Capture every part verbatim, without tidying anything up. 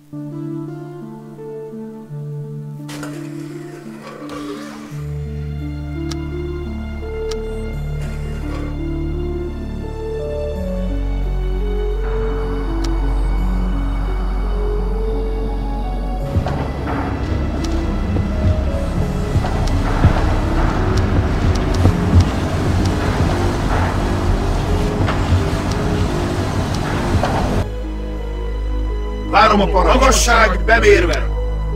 Várom a parancsot. Magasság bemérve.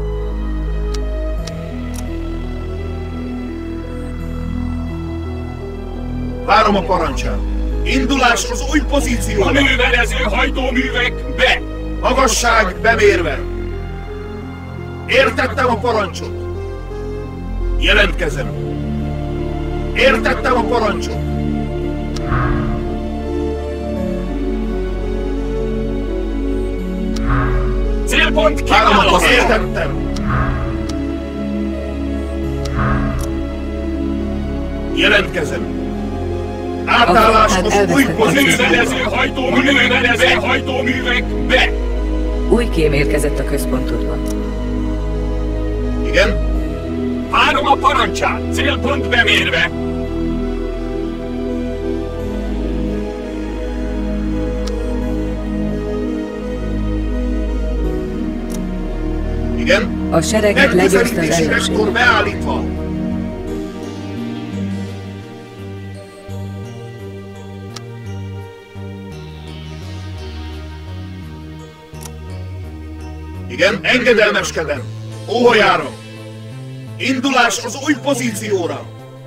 Várom a parancsot. Indulás az új pozícióra. Manőverező hajtóművek be! Magasság bemérve. Értettem a parancsot. Jelentkezem. Értettem a parancsot. Célpont kiválasztva! Értettem! Jelentkezem! Átállás az új pozícióra! Manőverező hajtóművek, manőverező hajtóművek be! Új kém érkezett a központodba. Igen? Várom a parancsát! Célpont bemérve! Igen? A sereget legyőzte az ellenség. Vektor beállítva! Igen? Engedelmeskedem! Óhajára! Indulás az új pozícióra!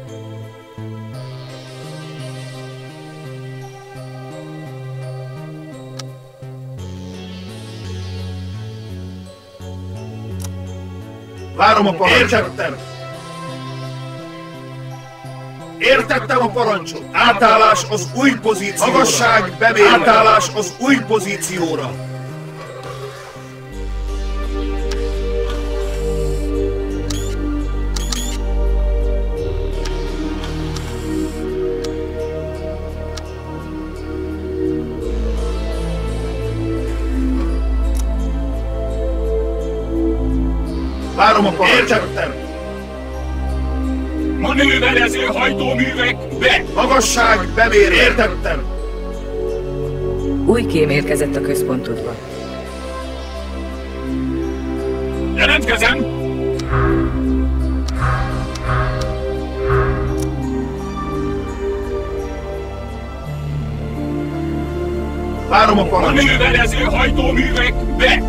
Várom a parancsot! Értettem! Értettem a parancsot! Átállás az új pozícióra! Magasság bemérve! Átállás az új pozícióra! Várom a parancsot! Értettem! Manőverező hajtóművek be! Magasság bemérve! Értettem! Új kém érkezett a központodba. Jelentkezem! Várom a parancsot! Manőverező hajtóművek be!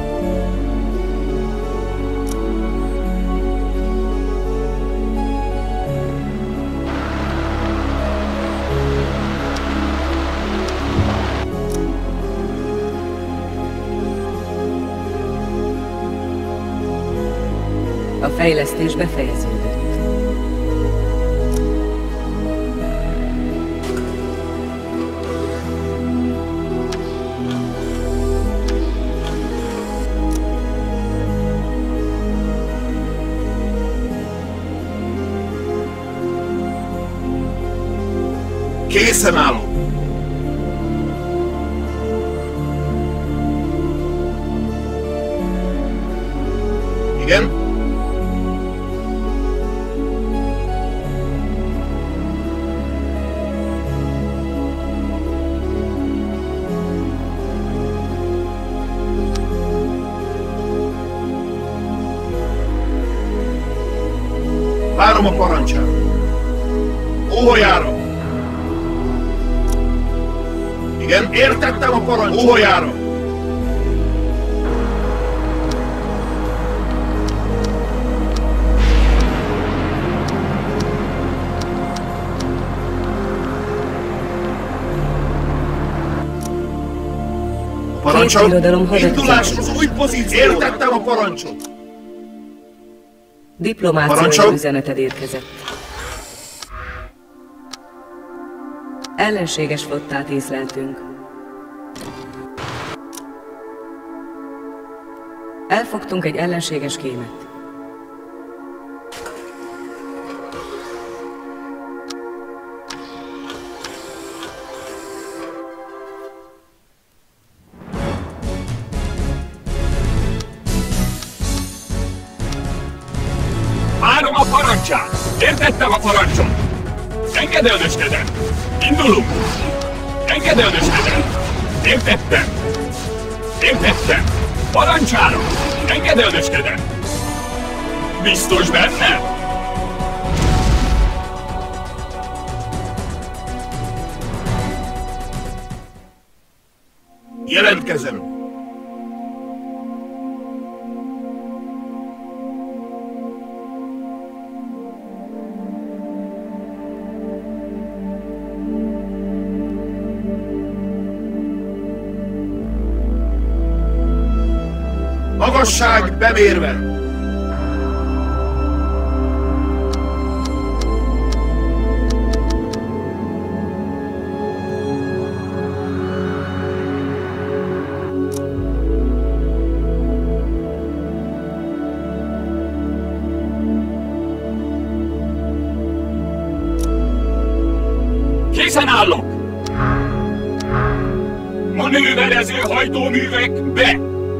A fejlesztés befejeződött. Készen állok! Igen? Várom a parancsát! Óhajára! Igen, értettem a parancsot! Óhajára! Parancsot! Indulás az új pozíció! Értettem a parancsot! Diplomáciai üzeneted érkezett. Ellenséges flottát észleltünk. Elfogtunk egy ellenséges kémet. parancsát! Értettem a parancsot! Engedelmeskedem! Indulunk! Engedelmeskedem! Értettem! Értettem! Parancsára! Engedelmeskedem! Biztos benne? Jelentkezem! Magasság bemérve! Készen állok! Manőverező hajtóművek be!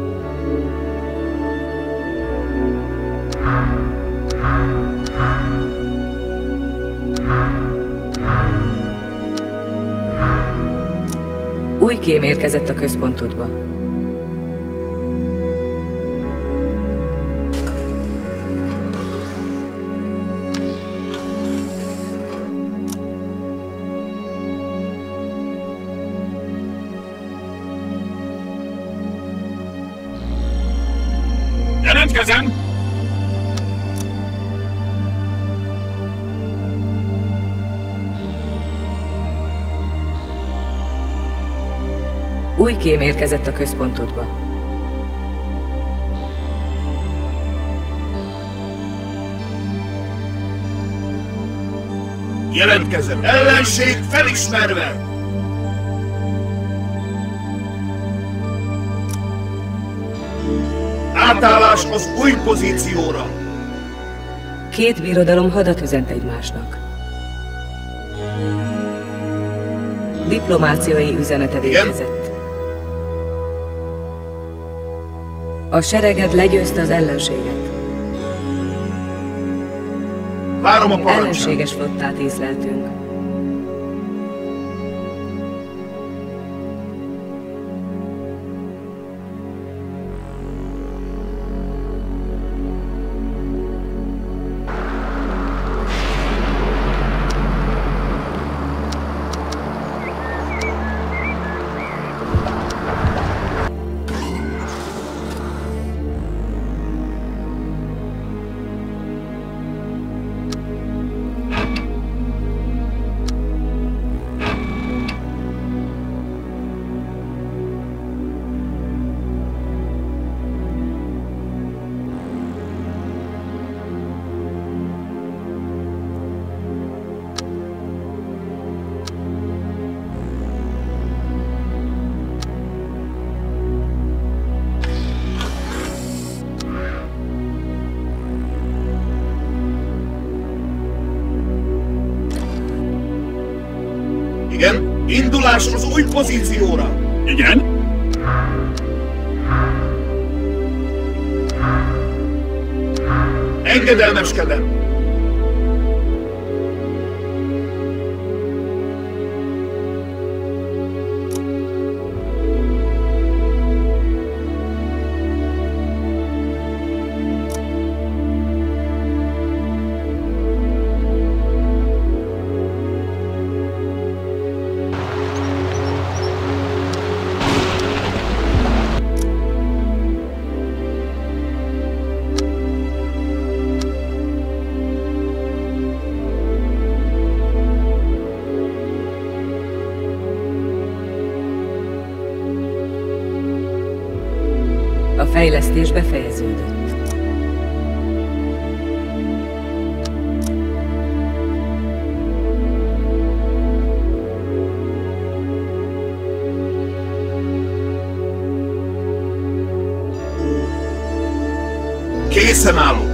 Új kém érkezett a központodba. Jelentkezem! Új kém érkezett a központodba. Jelentkezem! Ellenség felismerve! Átállás az új pozícióra! Két birodalom hadat üzent egymásnak. Diplomáciai üzeneted érkezett. A sereged legyőzte az ellenséget. Várom a parancsát. Ellenséges flottát észleltünk. Igen? Indulás az új pozícióra! Igen? Engedelmeskedem! A fejlesztés befejeződött. Készen állok!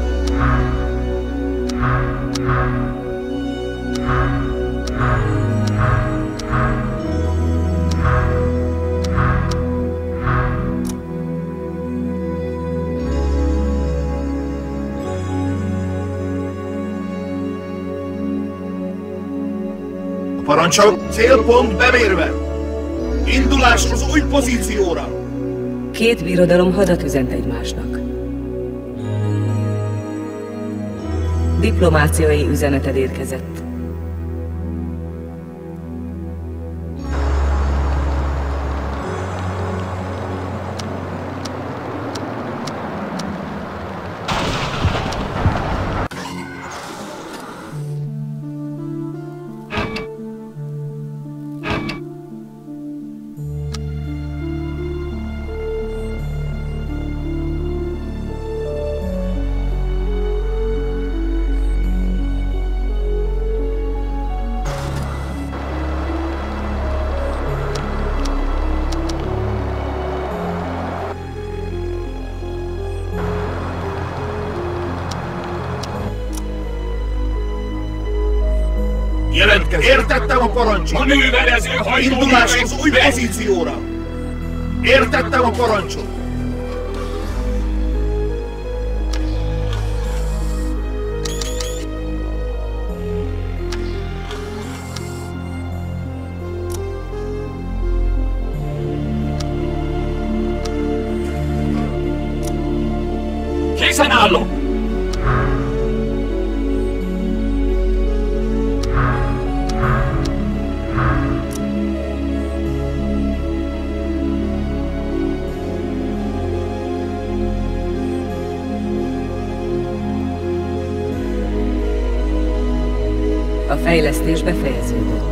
Parancsol, célpont bemérve. Indulás az új pozícióra. Két birodalom hadat üzent egymásnak. Diplomáciai üzeneted érkezett. Jelentkezz! Értettem a parancsot! Manőverező hajtóművek! Indulás az új pozícióra! Értettem a parancsot! Készen állok! A fejlesztés befejeződött.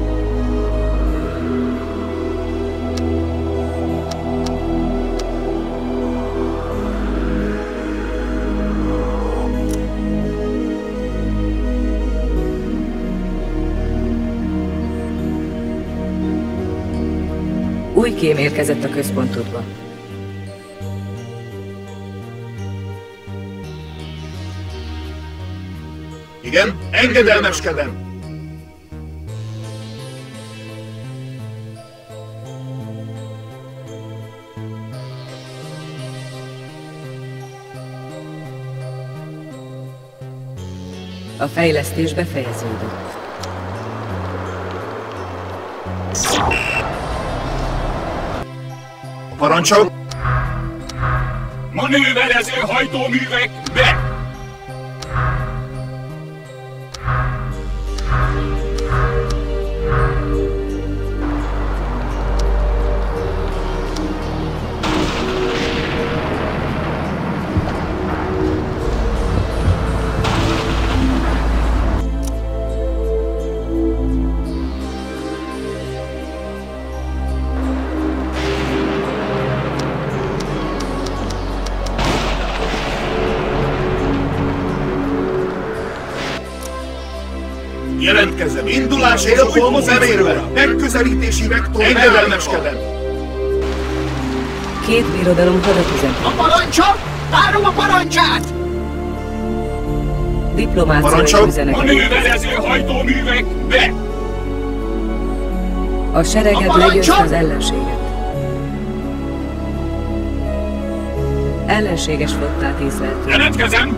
Új kém érkezett a központodba. Igen, engedelmeskedem! A fejlesztés befejeződött. A parancsol! Manőverező hajtóművek be! Jelentkezem! Indulás célpont bemérve! Megközelítési vektor engedelmeskedem! Két birodalom hadat üzent. A parancsa! Várom a parancsát! Diplomáciai Parancsol! üzeneted. Manőverező hajtóművek be! A sereged A parancsol! legyőzte az ellenséget. Ellenséges flottát észleltünk. Jelentkezem!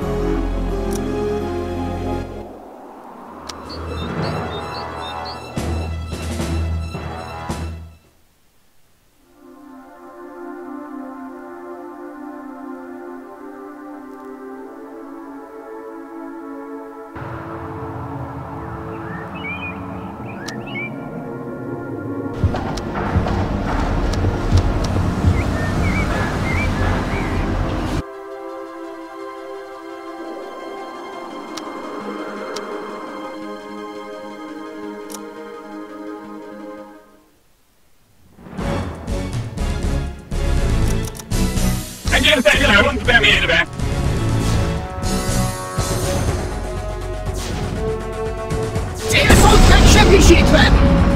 Egyértelműen pont bemérve! Célpont megsebisítve!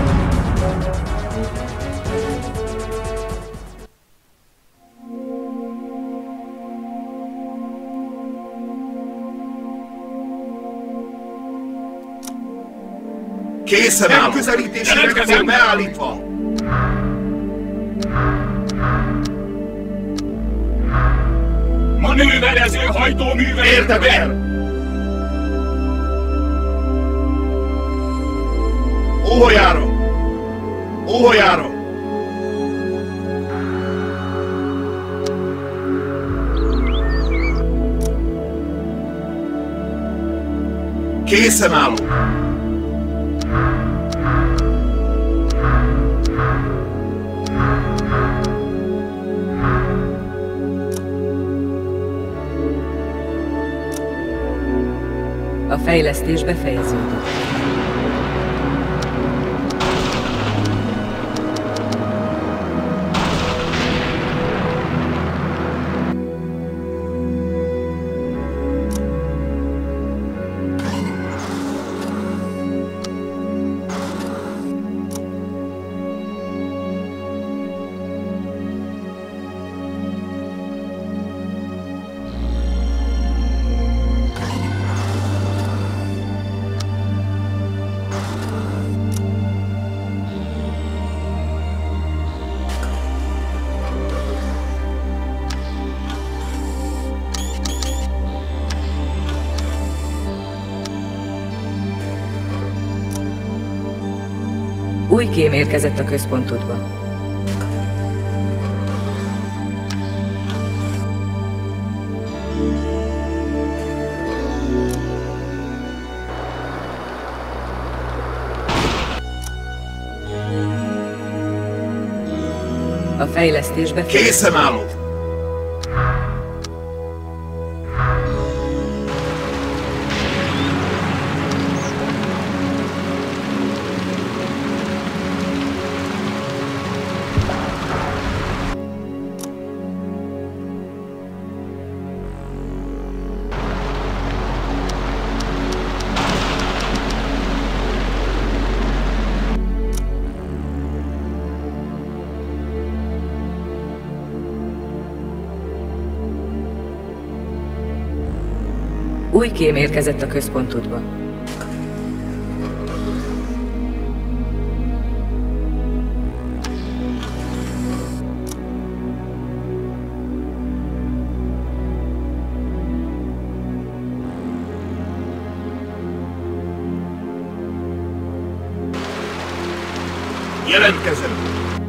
Készen áll! Megközelítési vektor beállítva! Manőverező hajtóművek Értem be! el! Óhajára! Óhajára! Készen állok! A fejlesztés befejeződött. Új kém érkezett a központodba. A fejlesztés befejeződött. Készen állok! Új kém érkezett a központodba. Jelentkezem!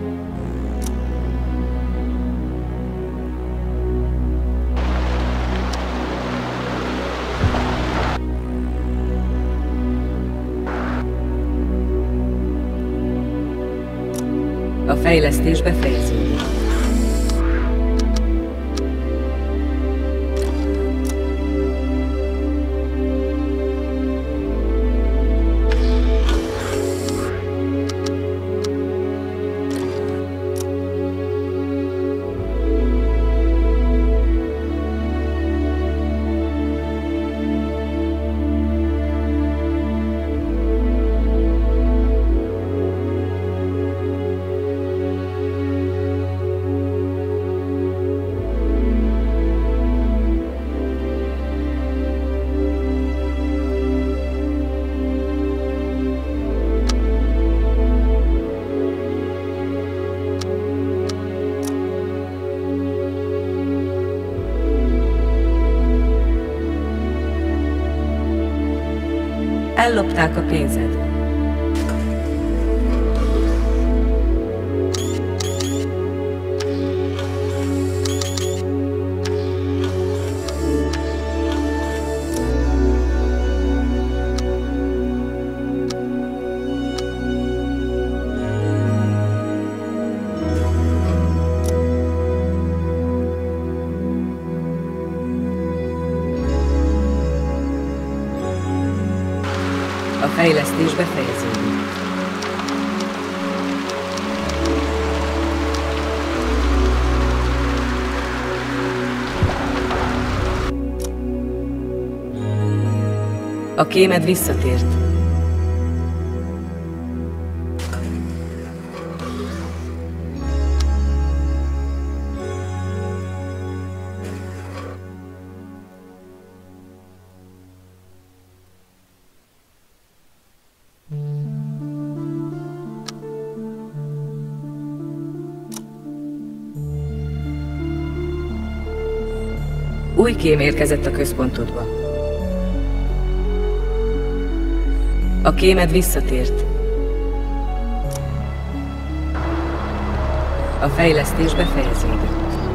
A fejlesztés befejeződött. Ellopták a pénzed. A fejlesztés befejeződött. A kémed visszatért. Új kém érkezett a központodba. A kémed visszatért. A fejlesztés befejeződött.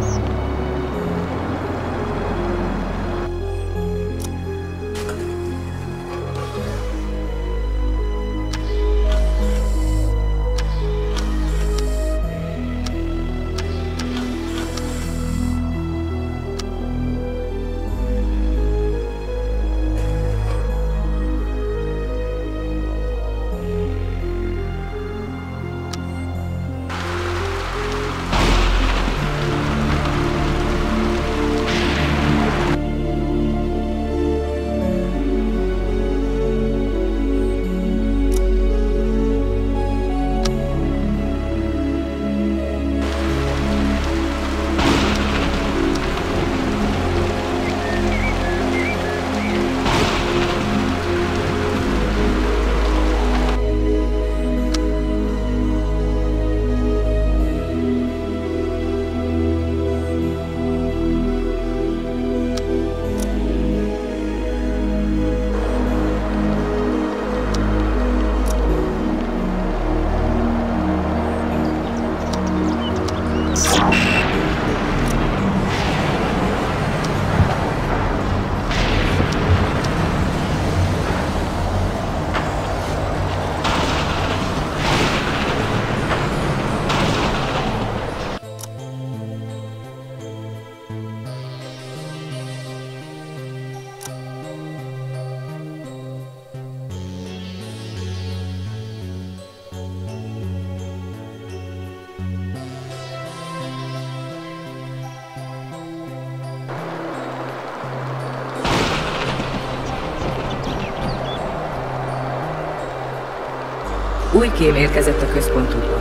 Új kém érkezett a központodba.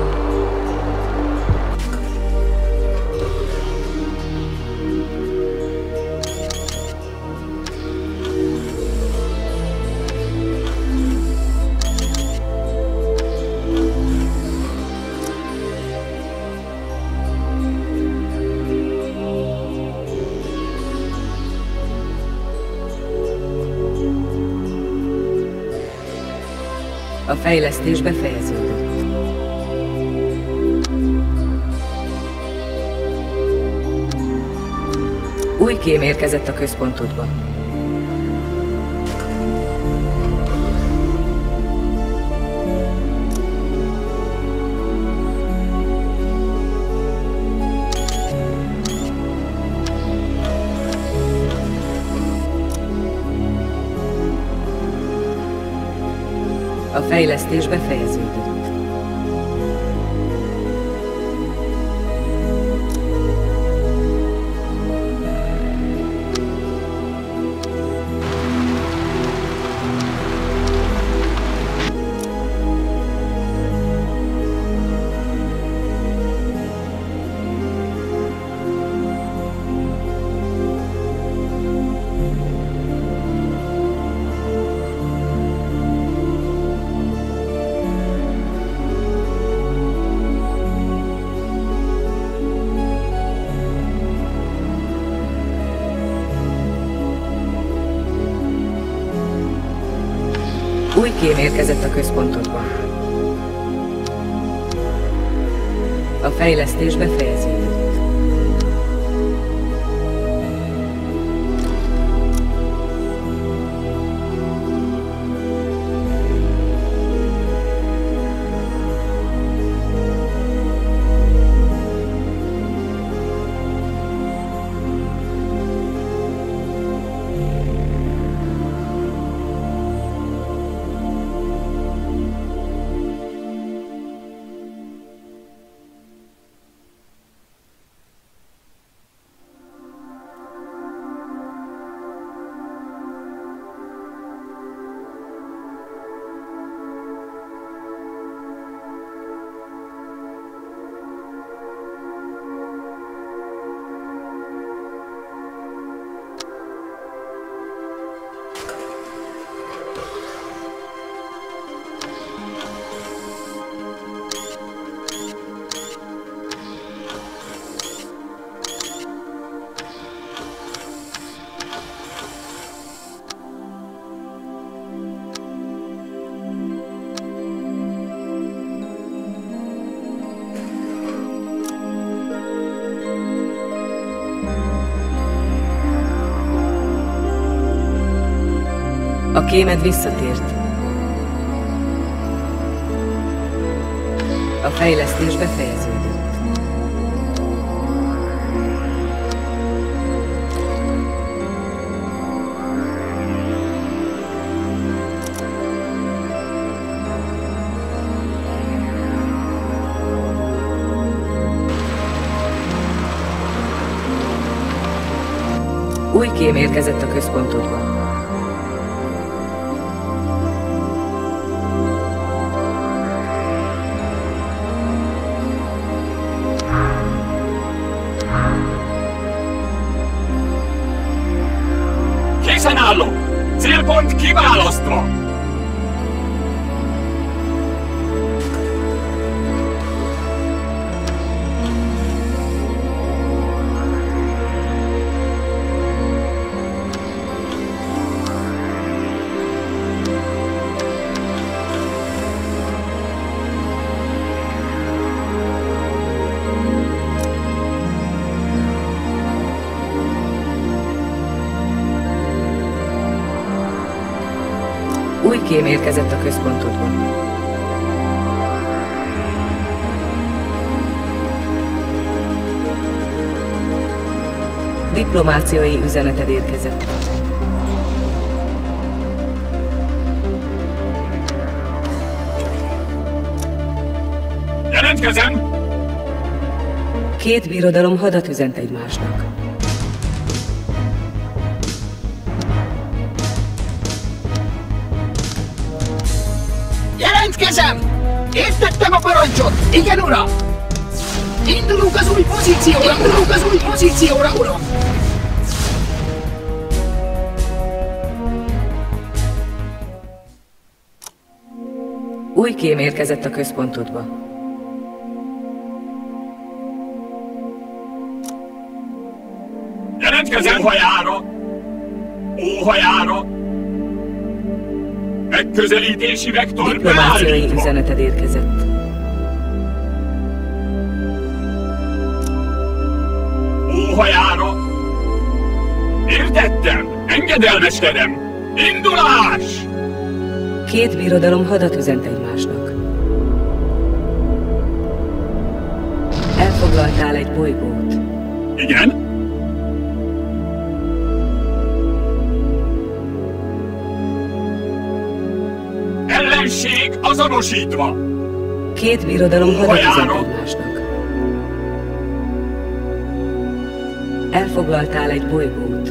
A fejlesztés befejeződött. Új kém érkezett a központodba. A fejlesztés befejeződött. Új kém érkezett a központodba. A fejlesztés befejeződött. A kémed visszatért. A fejlesztés befejeződött. Új kém érkezett a központodba. Készen állok! Célpont kiválasztva! Új kém érkezett a központodba. Diplomáciai üzeneted érkezett. Jelentkezem! Két birodalom hadat üzent egymásnak. Jelentkezem! Értettem a parancsot! Igen, uram! Indulunk az új pozícióra! Indulunk az új pozícióra, uram! Új kém érkezett a központodba. Jelentkezem! Óhajára! Óhajára! Megközelítési vektor Diplomáciai beállítva! üzeneted érkezett. Óhajára! Értettem! Engedelmeskedem! Indulás! Két birodalom hadat üzent egymásnak. Elfoglaltál egy bolygót. Igen? Ellenség azonosítva! Két birodalom hadat üzent egymásnak. Elfoglaltál egy bolygót.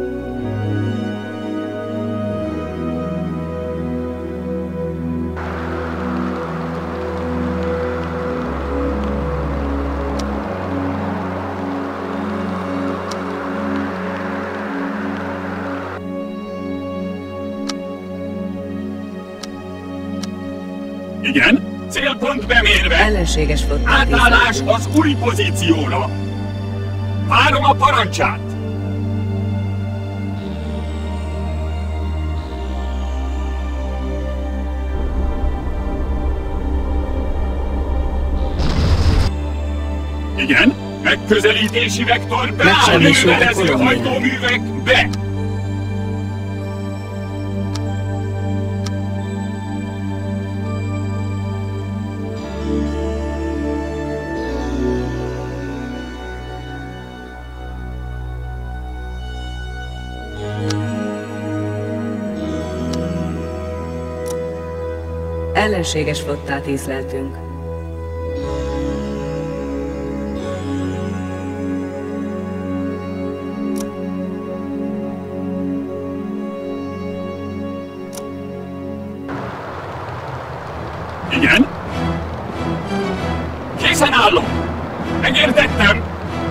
Igen? Célpont bemérve! Ellenséges flottát Átállás észleltünk. az új pozícióra! Várom a parancsát! Igen? Megközelítési vektor beáll! Megsemmisült a Művelező kolónia. hajtóművek be! Ellenséges flottát észleltünk. Igen? Készen állok! Megértettem!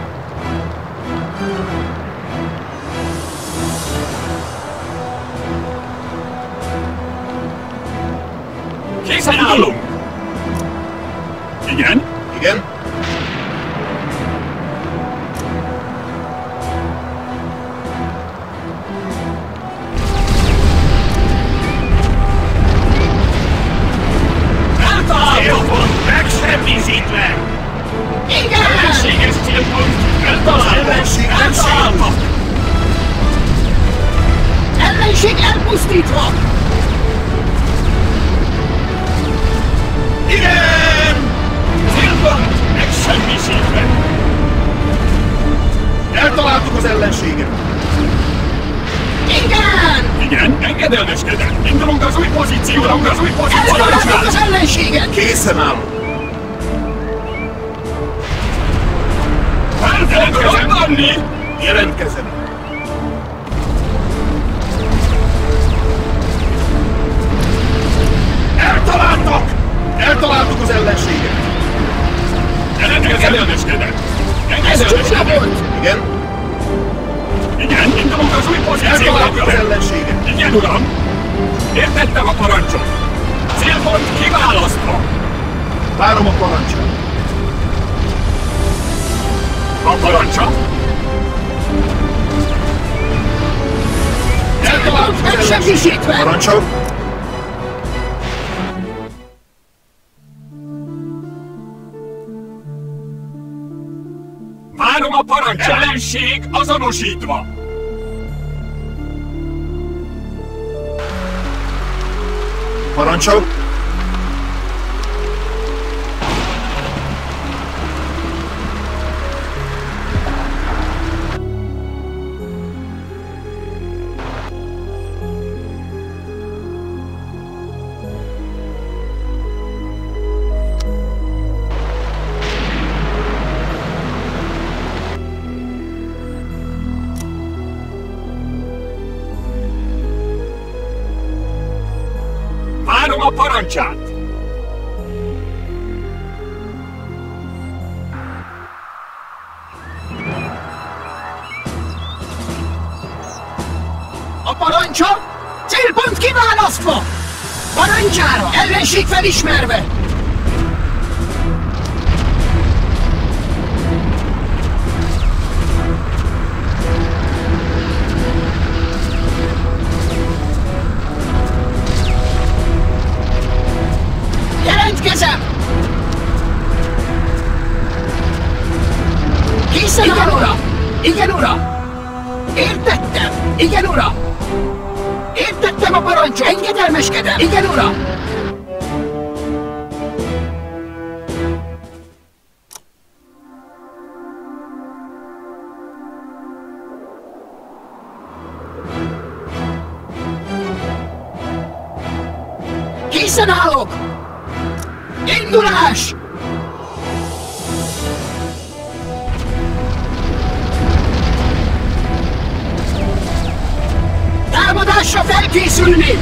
Készen állunk! Igen? Igen? Célpont megsemmisítve! Igen! Ellenséges célpont eltalálva! Ellenség Eltalálva! Ellenség elpusztítva! elpusztítva! Igen! Célpont megsemmisítve! Eltaláltuk az ellenséget! Igen! Igen, engedelmeskedem! Indulunk az új pozícióra, az új pozícióra! Eltaláltuk az ellenséget! Készen állunk! Felfelelkezem adni! Jelentkezem! Eltaláltak! Eltaláltuk az ellenséget! Engedelmeskedem! Ez csúnya Engedelmeskedem! volt! Igen? Igen, indulunk az új pozícióra! Eltaláltuk az ellenséget! Igen, uram! Értettem a parancsot! Célpont kiválasztva! Várom a parancsot! A parancsa? Eltaláltuk az ellenséget! Megsemmisítve! Parancsot! Várom a parancs! Ellenség azonosítva! Parancsot! Várom a parancsát! A parancsa célpont kiválasztva! Parancsára ellenség felismerve! Jelentkezem! Készen állok! Igen, ura! Igen, ura! Értettem! Igen, ura! Értettem a parancsot! Engedelmeskedem! Igen, ura! Készen állok! Indulás! Támadásra felkészülni!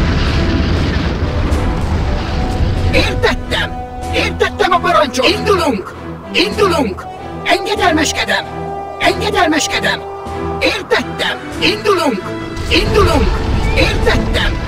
Értettem! Értettem a parancsot! Indulunk! Indulunk! Engedelmeskedem! Engedelmeskedem! Értettem! Indulunk! Indulunk! Értettem!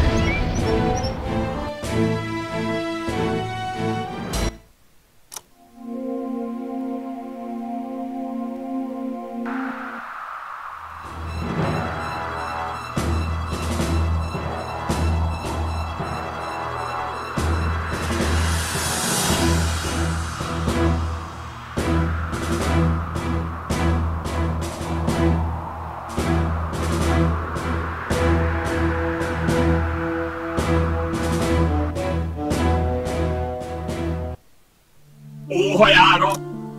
Óhajára!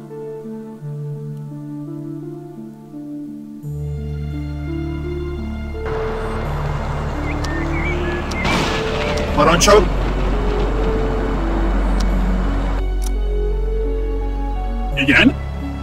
Parancsot! Igen?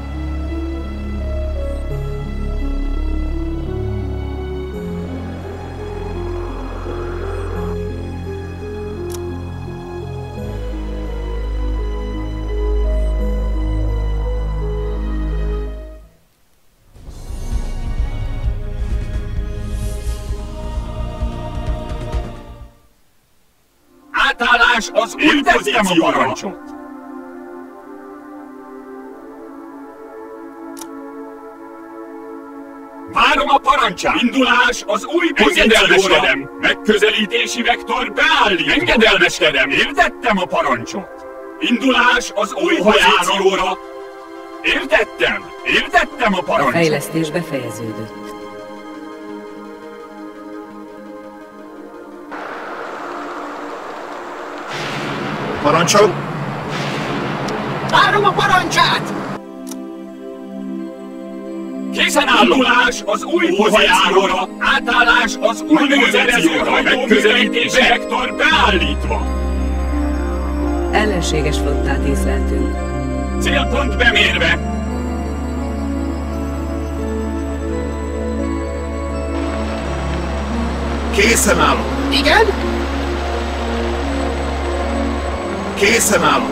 Átállás az új pozícióra! Várom a parancsát! Indulás az új pozícióra! Megközelítési vektor beállítva! Engedelmeskedem! Értettem a parancsot! Indulás az új pozícióra! Értettem! Értettem a A parancsot! fejlesztés befejeződött. Parancsol! Várom a parancsát! Készen állulás az új pozícióra, átállás az új pozícióra, megközelítés vektor beállítva. Ellenséges flottát észleltünk. Célpont bemérve. Készen állok! Igen? Készen állok!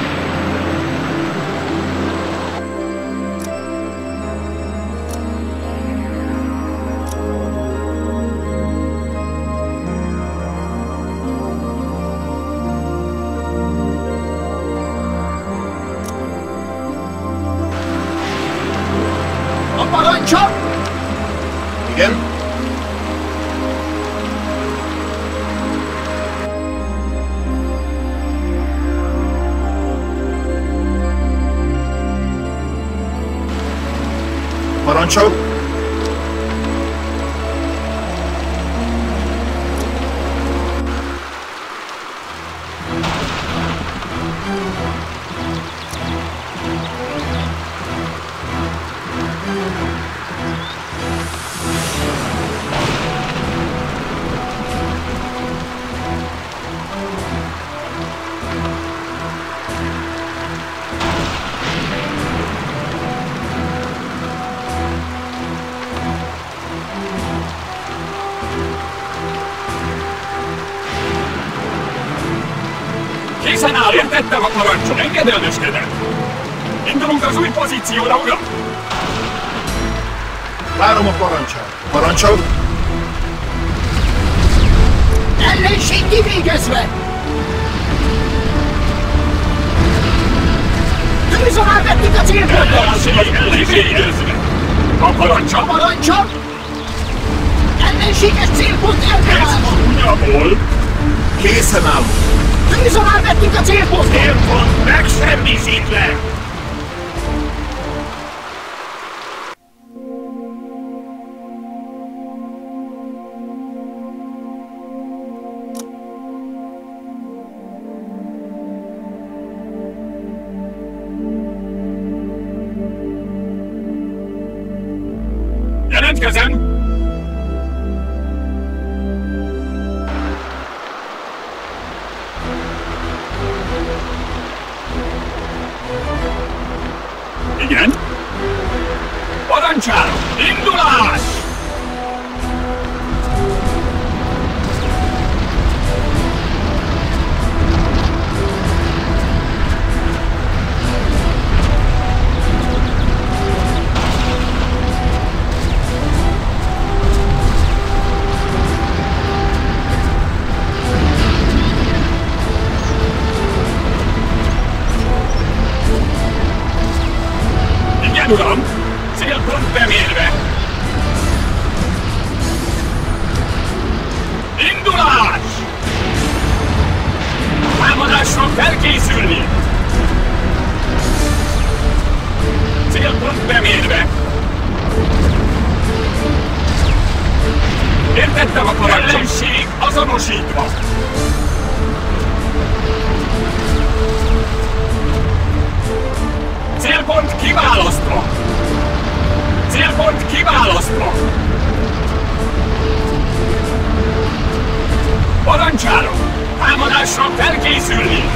A parancsot? Igen? Parancsol! Készen áll, értettem a parancsot, engedelmeskedem. Indulunk az új pozícióra, uram! Várom a parancsát. Parancsol! Ellenség kivégezve! Tűz alá vettük a célpontot! Ellenség elvégezve. A A parancsot parancsot? Ellenséges célpont ez eltalálva! csúnya volt. Készen állok! Tűz alá vettük a célpontot! Célpont megsemmisítve. Jelentkezem! Igen? Parancsálom! Indulás! Igen, uram! Célpont bemérve! Indulás! Támadásra felkészülni! Célpont bemérve! Értettem a parancsot! Ellenség azonosítva! Célpont kiválasztva! Célpont kiválasztva! Parancsálom! Támadásra felkészülni!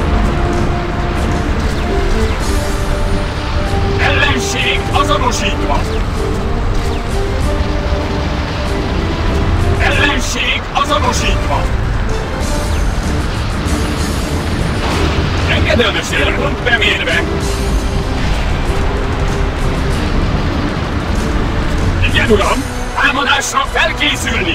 Ellenség azonosítva! Ellenség azonosítva! Engedelmes célpont bemérve! Igen, uram! Támadásra felkészülni!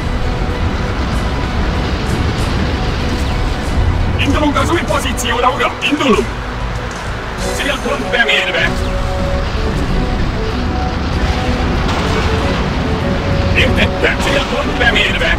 Indulunk az új pozícióra, uram! Indulunk! Célpont bemérve! Értettem! Célpont bemérve!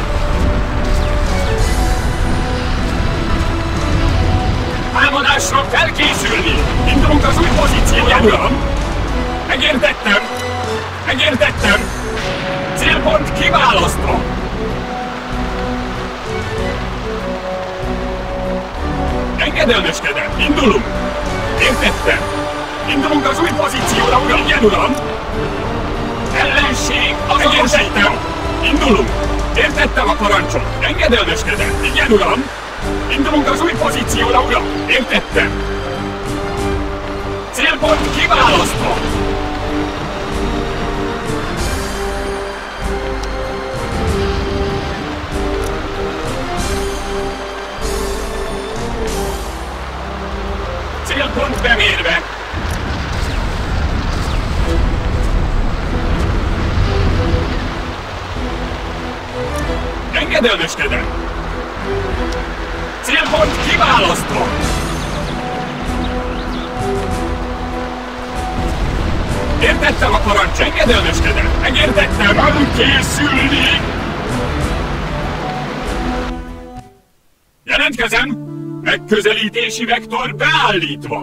Támadásra felkészülni! Indulunk az új pozícióra, uram! Megértettem! Megértettem! Célpont kiválasztva! Engedelmeskedem! Indulunk! Értettem! Indulunk az új pozícióra, uram! Igen, uram! Ellenség! Azonosítom! Indulunk! Értettem a parancsot! Engedelmeskedem! Igen, uram! Indulunk az új pozícióra, uram! Értettem! Célpont kiválasztva! Célpont bemérve! Engedelmeskedem! Célpont kiválasztva! Értettem a parancs, engedelmeskedem! Megértettem, van készülni! Jelentkezem! Megközelítési vektor beállítva!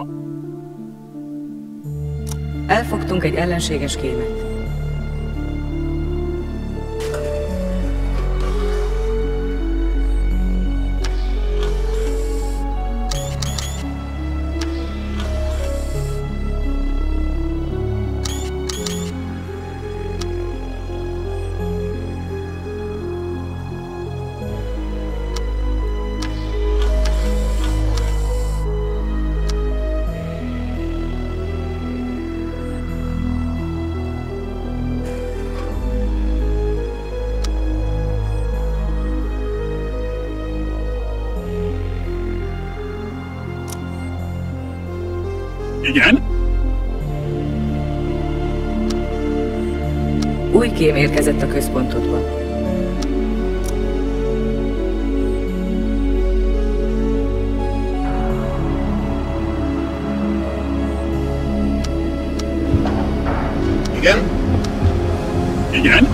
Elfogtunk egy ellenséges kémet. Igen? Új kém érkezett a központodba. Igen? Igen?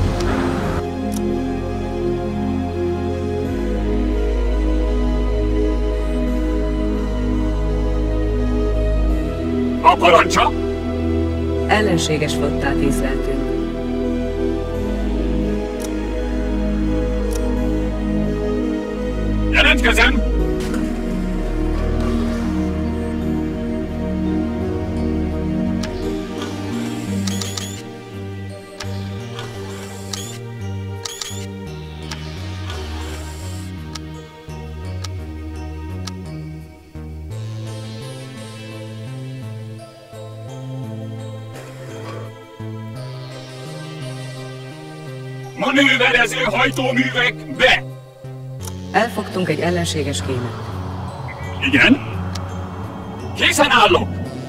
A parancsa? Ellenséges flottát észleltünk. Jelentkezem! Manőverező hajtóművek be! Elfogtunk egy ellenséges kémet. Igen? Készen állok!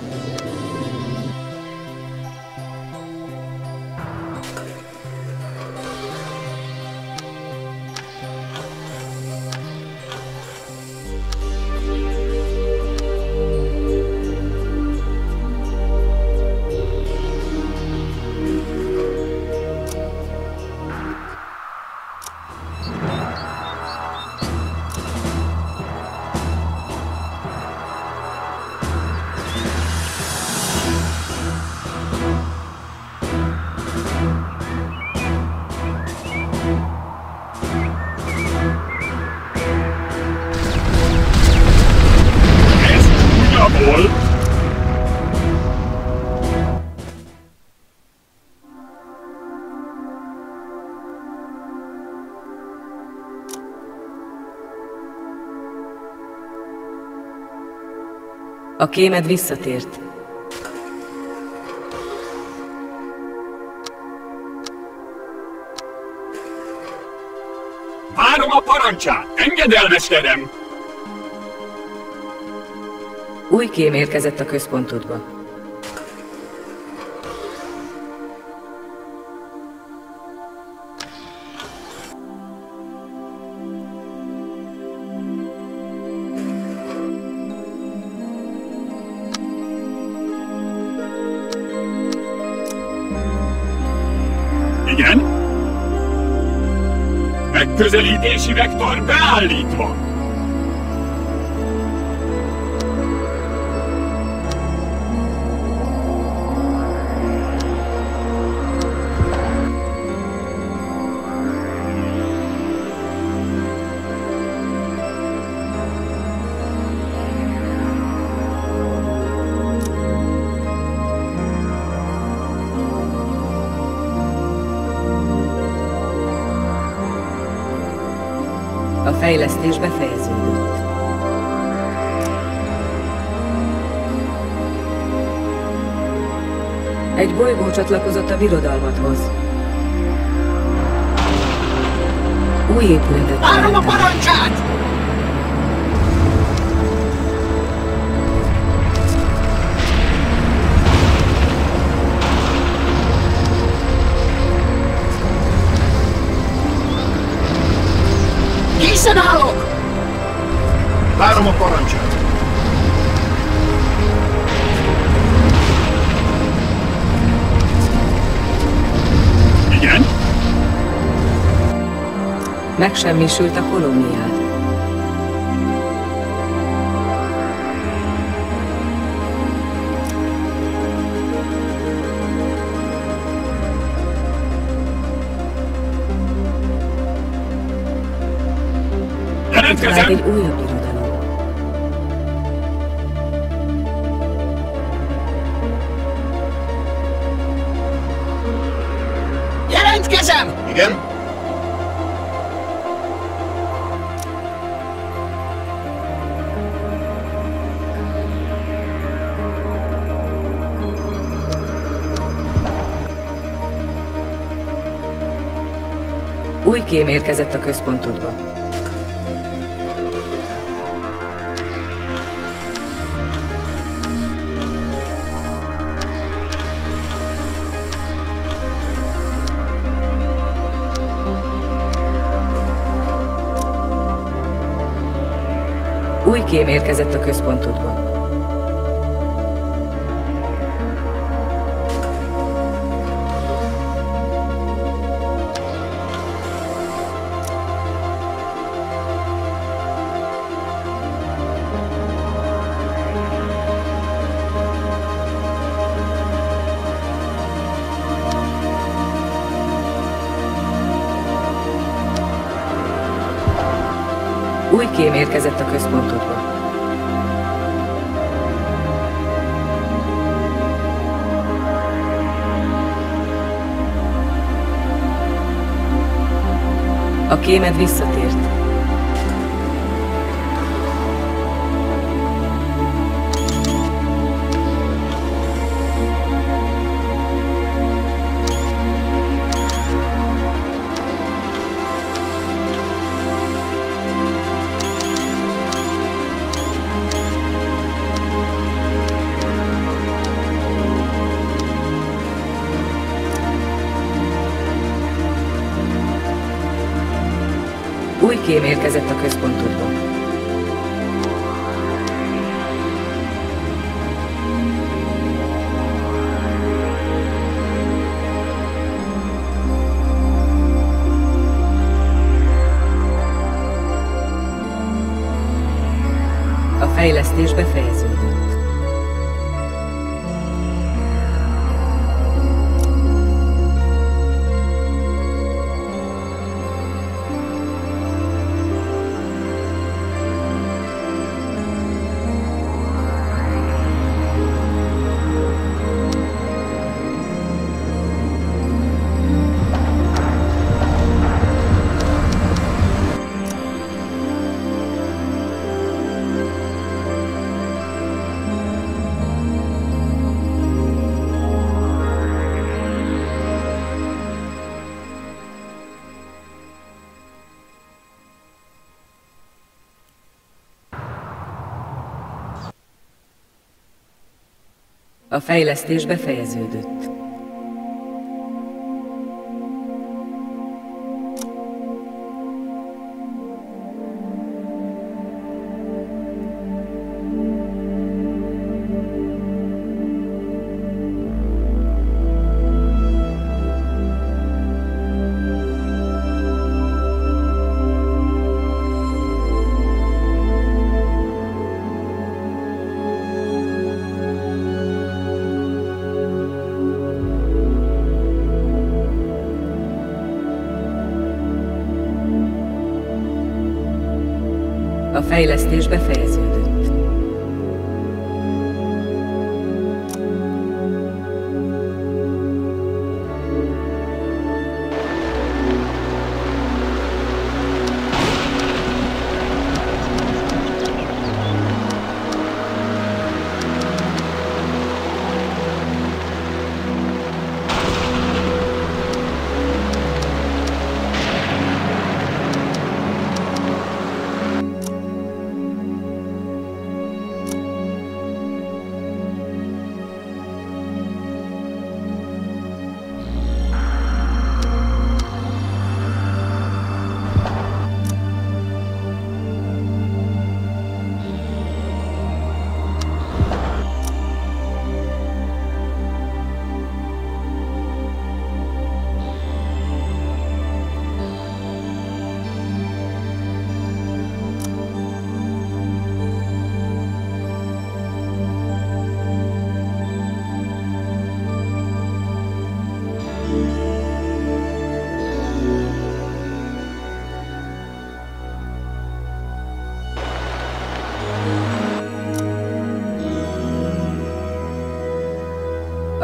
A kémed visszatért. Várom a parancsát! Engedelmeskedem! Új kém érkezett a központodba. Igen? Megközelítési vektor beállítva! A fejlesztés befejeződött. Egy bolygó csatlakozott a birodalmathoz. Új épületet Várom a találtak. parancsát! Készen állok! Várom a parancsát. Igen? Megsemmisült a kolóniád. Talált Jelentkezem! egy újabb irodalom. Jelentkezem! Igen? Új kém érkezett a központodba. Új kém érkezett a központodba. Új kém érkezett a központodba. A kémed visszatért. Új kém érkezett a központodba. A fejlesztés befejeződött. A fejlesztés befejeződött. A fejlesztés befejeződött.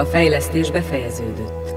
A fejlesztés befejeződött.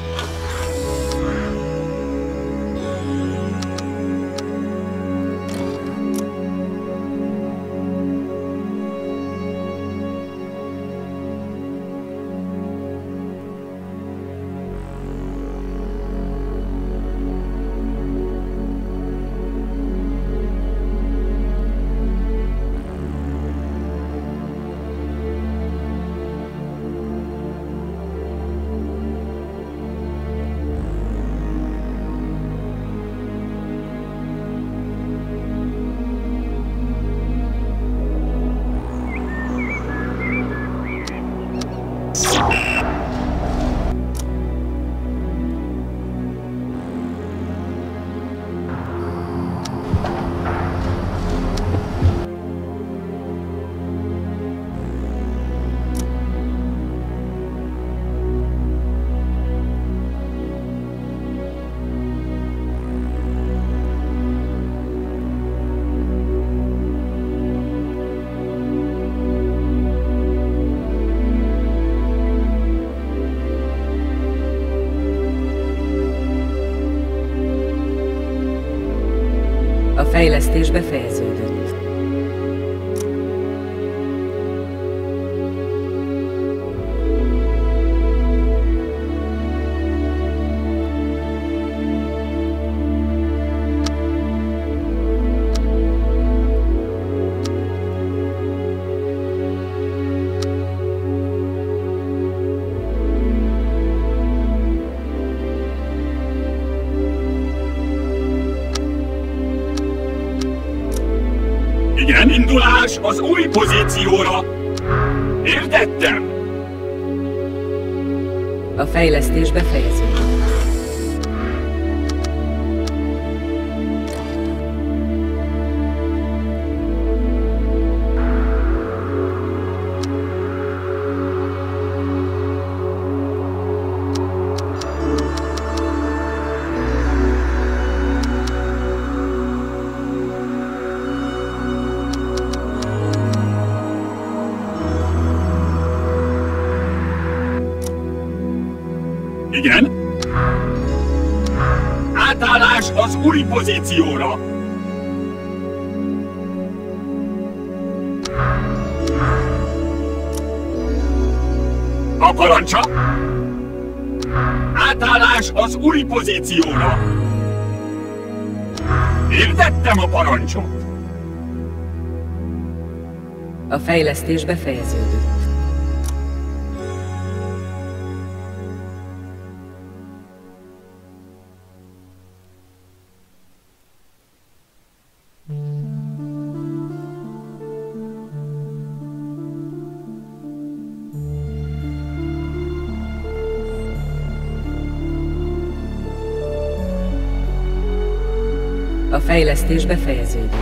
A fejlesztés befejeződött. Igen, indulás az új pozícióra! Értettem! A fejlesztés befejeződött. Igen? Átállás az új pozícióra! A parancsa? Átállás az új pozícióra! Értettem a parancsot! A fejlesztés befejeződött. A fejlesztés befejeződött.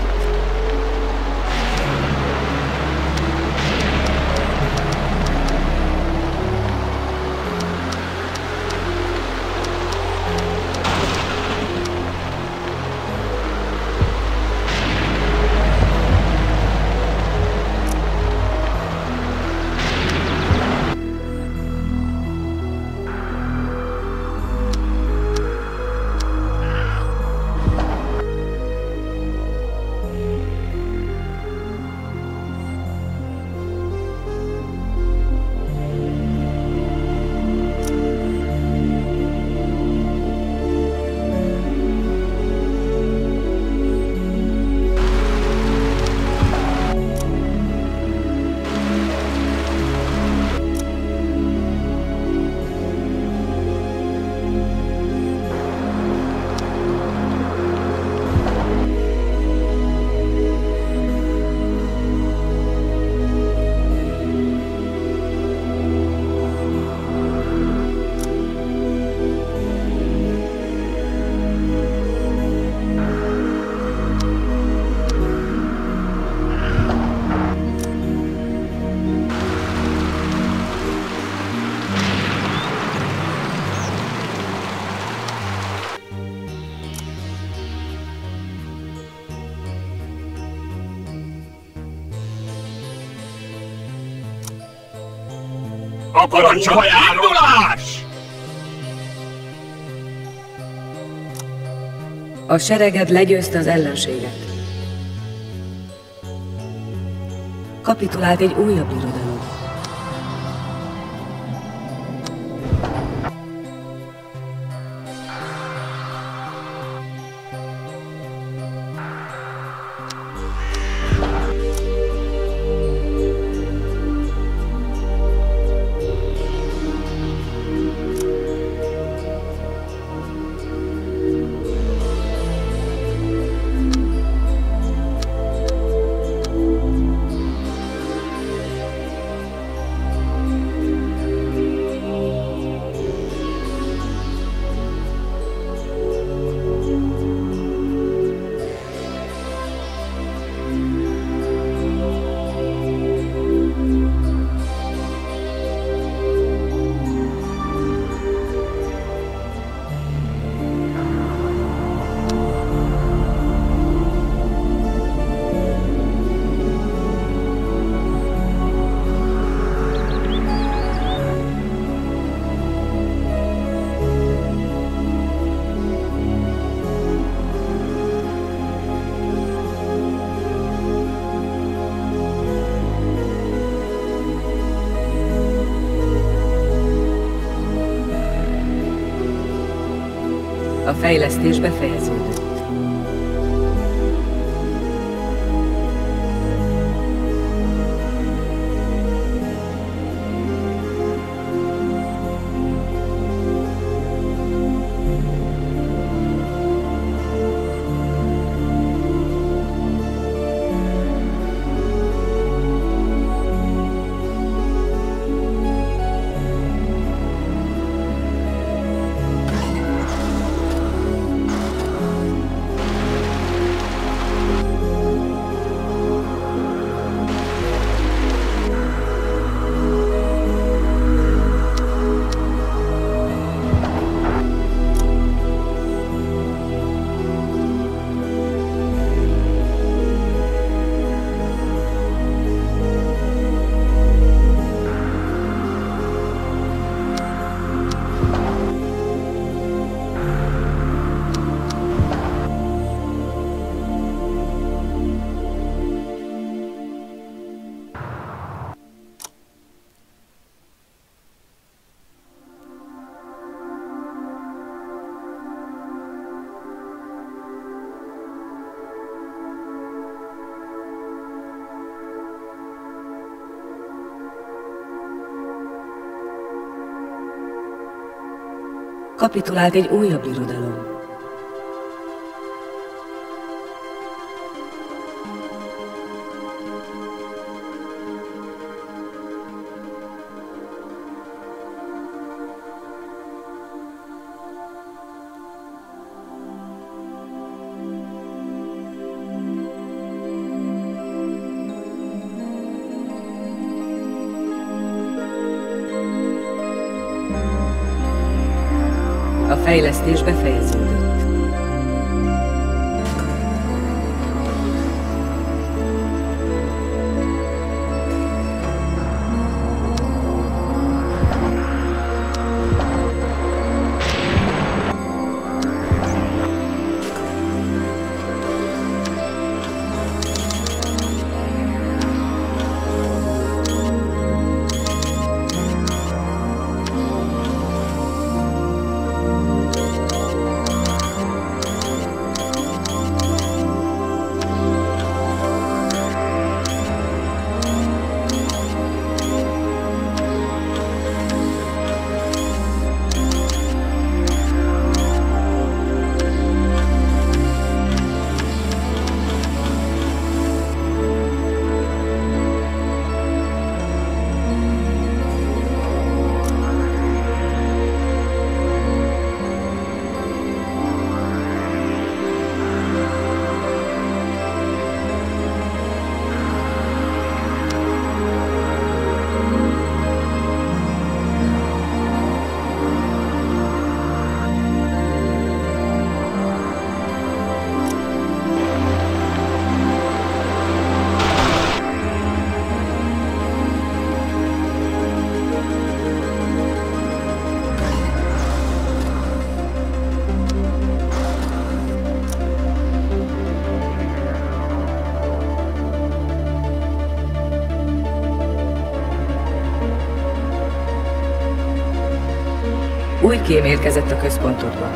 A parancsra indulás! A sereged legyőzte az ellenséget. Kapitulált egy újabb irodalom. A fejlesztés befejeződött. Kapitulált egy újabb irodalom. A fejlesztés befejeződött. Új kém érkezett a központodba.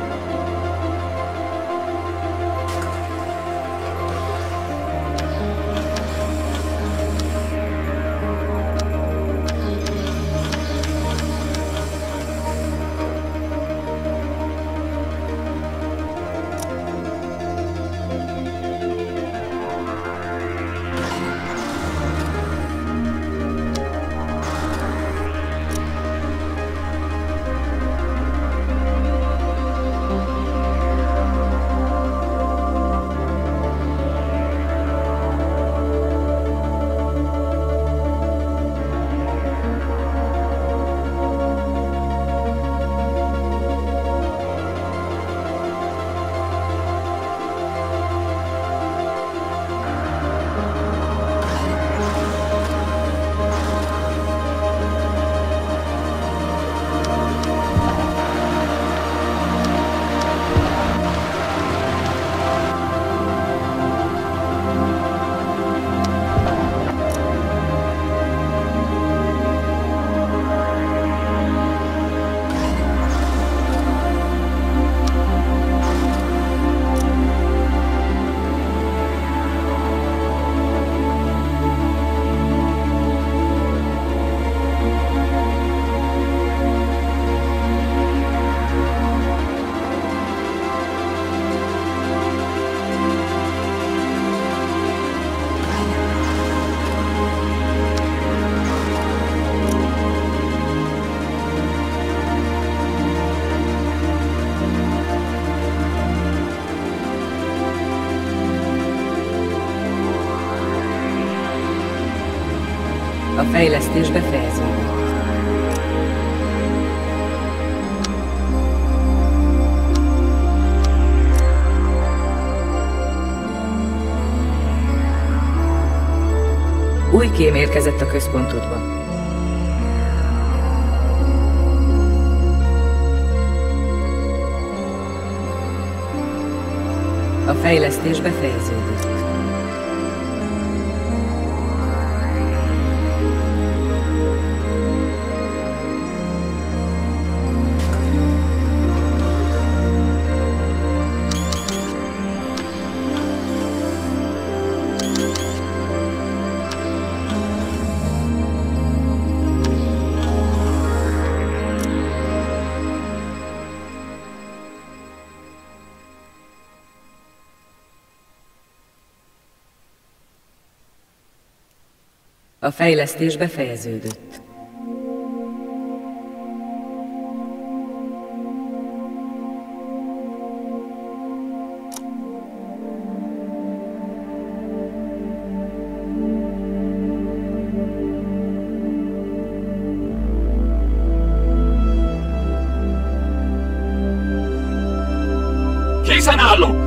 A fejlesztés befejeződött. Új kém érkezett a központodba. A fejlesztés befejeződött. A fejlesztés befejeződött. Készen állok!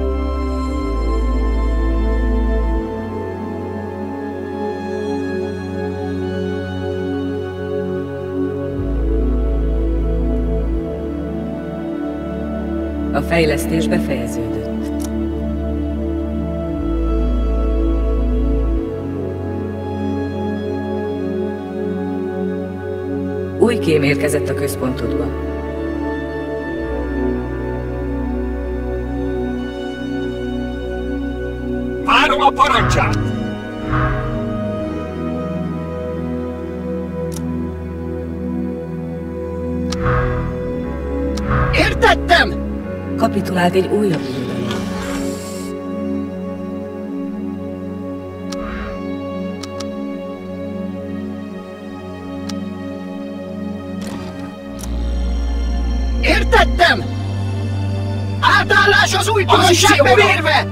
A fejlesztés befejeződött. Új kém érkezett a központodba. Várom a parancsát! Értettem! Kapitulált egy újabb irodalom. Értettem! Átállás az új pozícióra! Bevérve!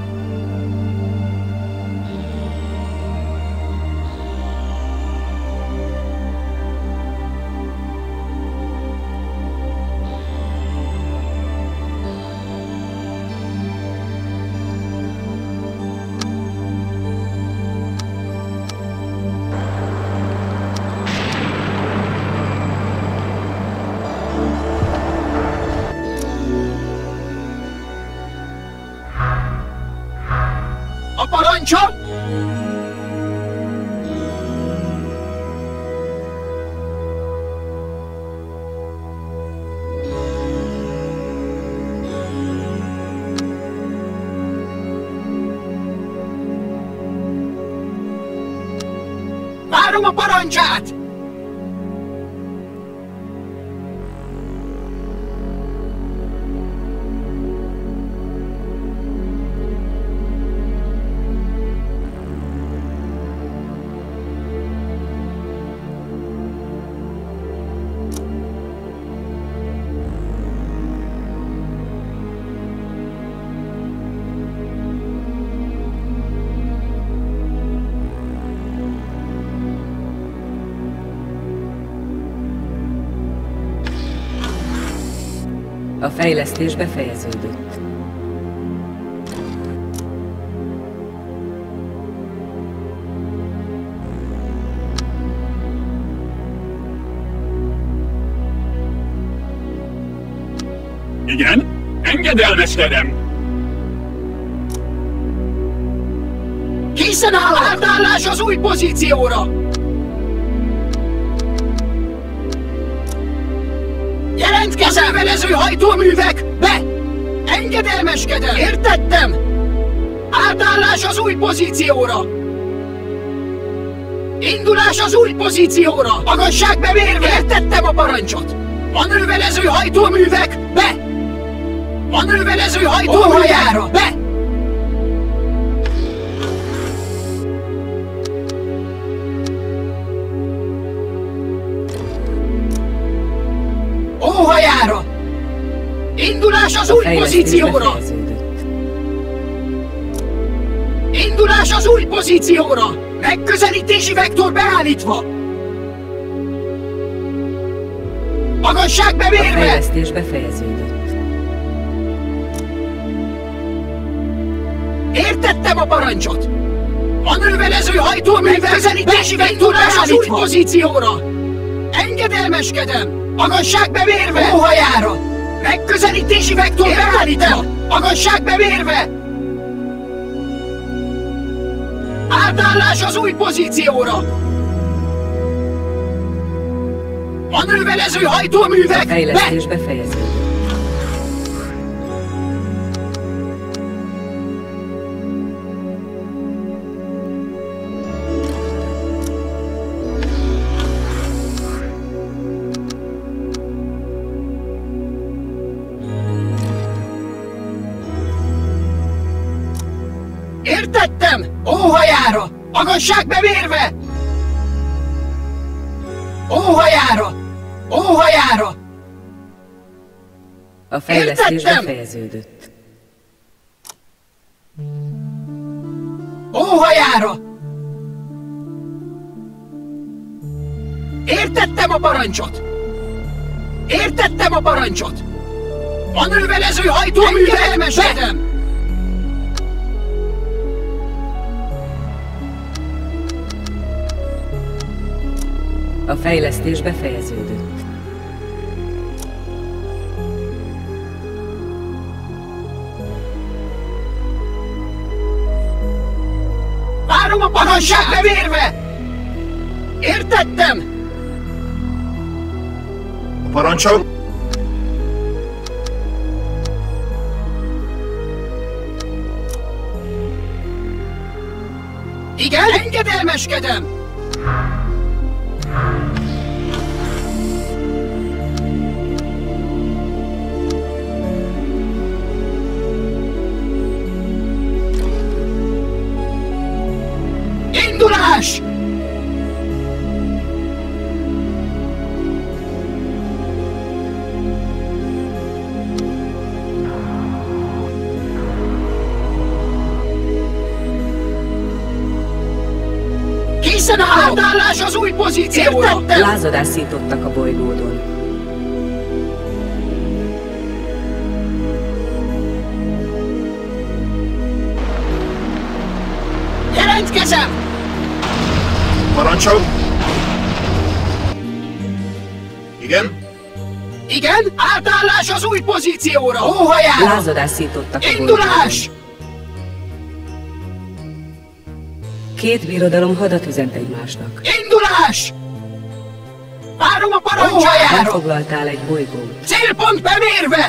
A parancsa? Várom a parancsát! A fejlesztés befejeződött. Igen? Engedelmeskedem! Készen áll átállás az új pozícióra! Jelentkezem! Velező hajtóművek! Be! Engedelmeskedem! Értettem! Átállás az új pozícióra! Indulás az új pozícióra! Magasság bemérve! Értettem a parancsot! Manővelező hajtóművek! Be! Manővelező hajtóműjára! Be! Óhajára! Indulás az új pozícióra! Indulás az új pozícióra! Megközelítési vektor beállítva! Magasság A bemérve! fejlesztés befejeződött. Értettem a parancsot! Manővelező hajtóművel megközelítési vektor az új pozícióra! Engedelmeskedem! Magasság bemérve! Óhajára! Megközelítési vektor beállítva! Magasság bemérve! Átállás az új pozícióra! Manővelező A hajtóművek! Be! fejlesztés befejeződött. Értettem! Óhajára! Magasság bemérve! Óhajára! Óhajára! A fejlesztés Értettem! befejeződött. Óhajára! Értettem a parancsot! Értettem a parancsot! Manővelező hajtóművel elmeskedem! A fejlesztés befejeződött. Várom a parancsát bemérve! Értettem! A parancsol? Igen? Engedelmeskedem! Indulás! Készen áll! Átállás az új pozícióra! Értettem! Lázadást szítottak a bolygódon. Jelentkezem! Parancsol? Igen? Igen? Átállás az új pozícióra! Óhajára! Lázadást szítottak a Indulás! Két birodalom hadat üzent egymásnak. Indulás! Várom a parancsájára! Elfoglaltál egy bolygót. Célpont bemérve!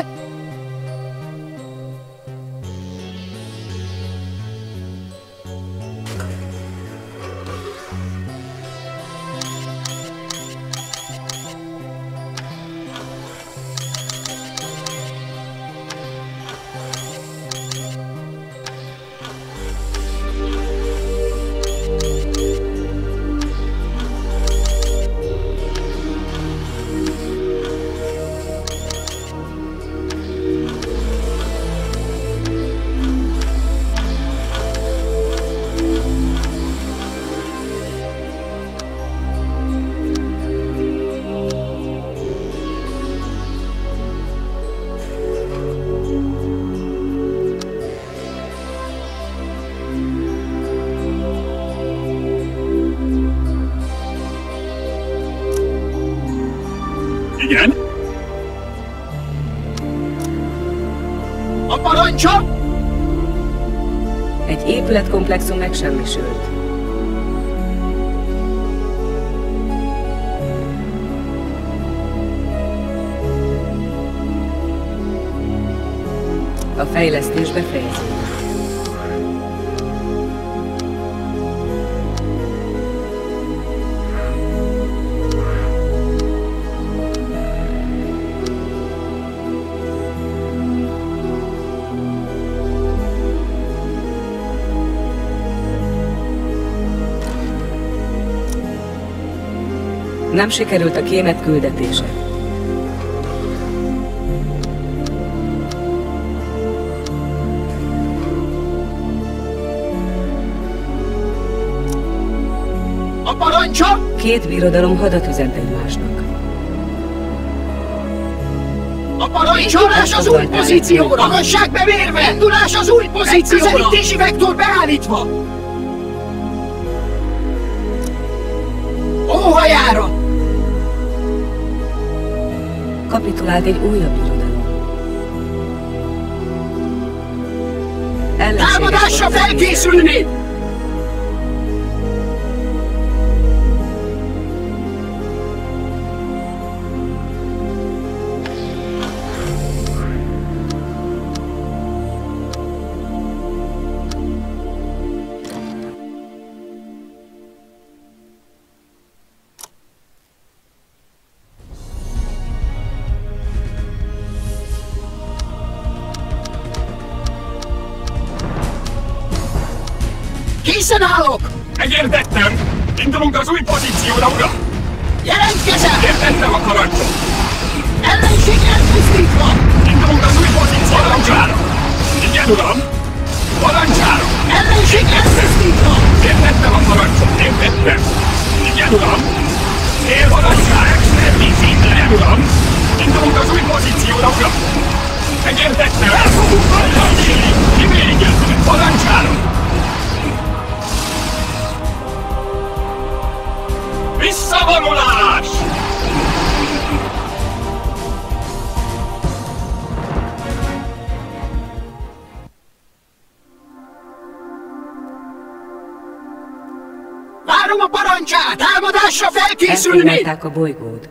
Igen? A parancsa? Egy épületkomplexum megsemmisült. A fejlesztés befejeződik. Nem sikerült a kémet küldetése. A parancsa? Két birodalom hadat üzent egymásnak. A parancsa! Indulás az új pozícióra! Magasság bemérve! Indulás az új pozícióra! Megközelítési vektor beállítva! Óhajára! Kapitulált egy újabb birodalom. Ellenséges Támadásra felkészülni! Készen állok! Megértettem! Indulunk az új pozícióra, uram! Jelentkezem! Értettem a parancsot! Ellenség elpusztítva! Indulunk az új pozícióra! Parancsára! Igen, uram! Parancsára! Ellenség elpusztítva! Értettem a parancsot! Értettem! Igen, uram! Fél parancsára! Igen, uram! Indulunk az új pozícióra, uram! Megértettem! Elfogunk parancsára! Igen, parancsára! Visszavonulás! Várom a parancsát! Támadásra felkészülni! elfoglalták a bolygót.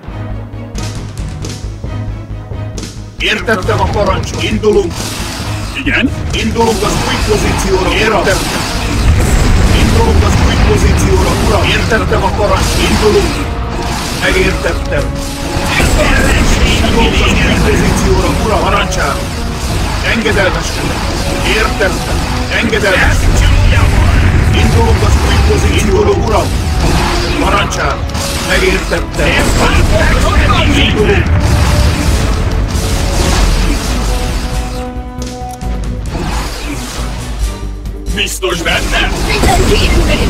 Értettem a parancsot. Indulunk. Igen? Indulunk az új pozícióra. Értettem. Indulunk az új pozícióra, uram. Értettem a parancsot. Indulunk. Megértettem. Indulunk az új pozícióra, uram. Parancsára. Engedelmeskedem. Értettem. Engedelmeskedem. Indulunk az új pozícióra, uram. Parancsára. Megértettem. Indulunk. Biztos benne? Mindenki innét!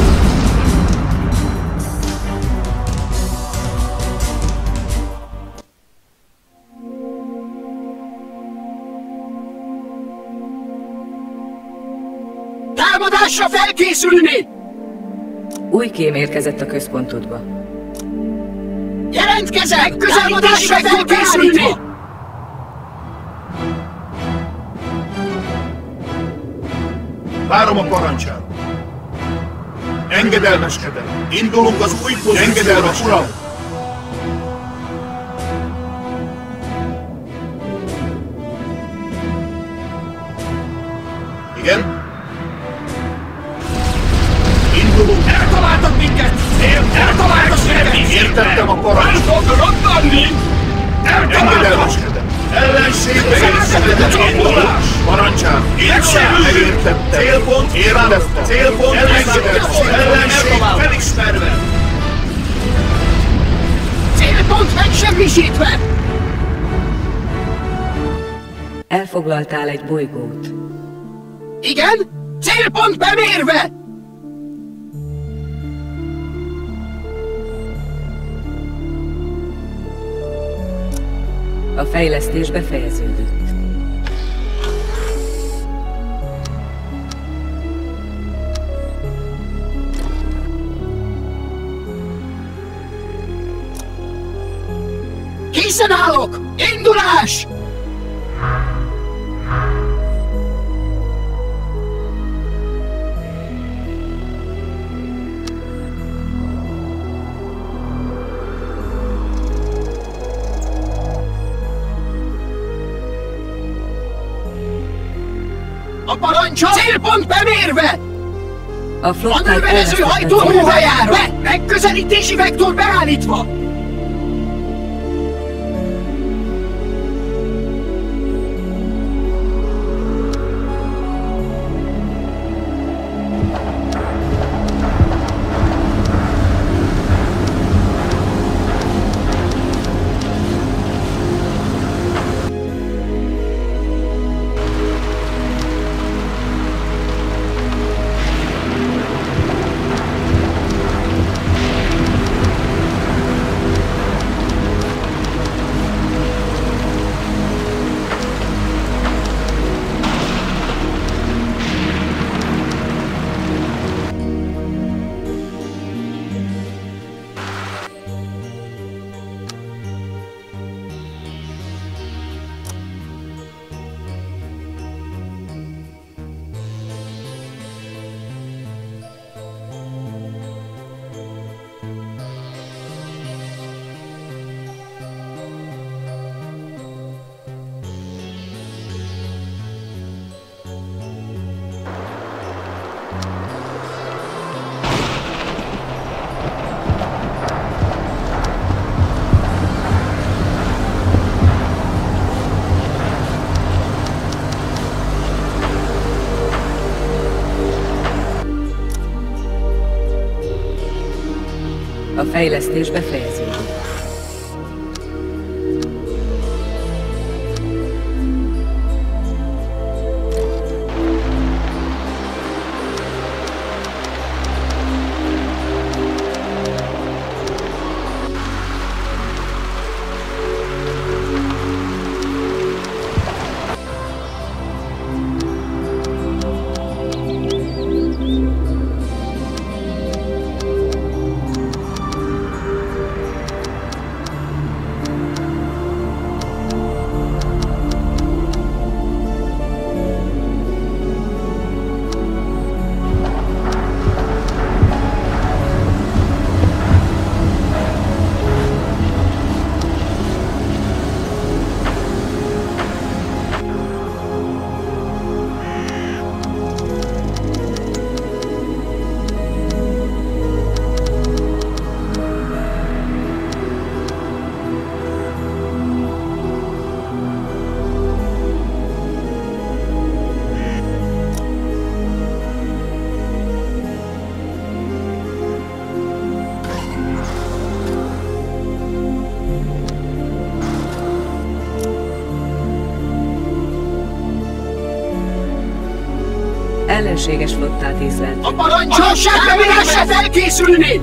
Támadásra felkészülni! Új kém érkezett a központodba. Jelentkezek! Támadásra felkészülni! Várom a parancsát. Engedelmeskedem. Indulunk az új pozícióra. Engedelmes, uram. Igen? Indulunk. Eltaláltak minket! Eltaláltak minket! Értettem a parancsot. El fog rontani! Eltaláltak! Engedelmeskedem. Ellenségbe értettem. Indulás. Parancsát. Megértettem. Célpont. Értettem. Célpont. Ellenségbe. Ellenség felismerve. Célpont megsemmisítve! Elfoglaltál egy bolygót. Igen? Célpont bemérve! A fejlesztés befejeződött. Készen állok! Indulás! A parancsot! Célpont bemérve! A flották Manőverező elvesztettek hajtóműve jár be! Megközelítési vektor beállítva! A fejlesztés befejeződik. Ellenséges flottát észlelt. A parancsot semmire felkészülni!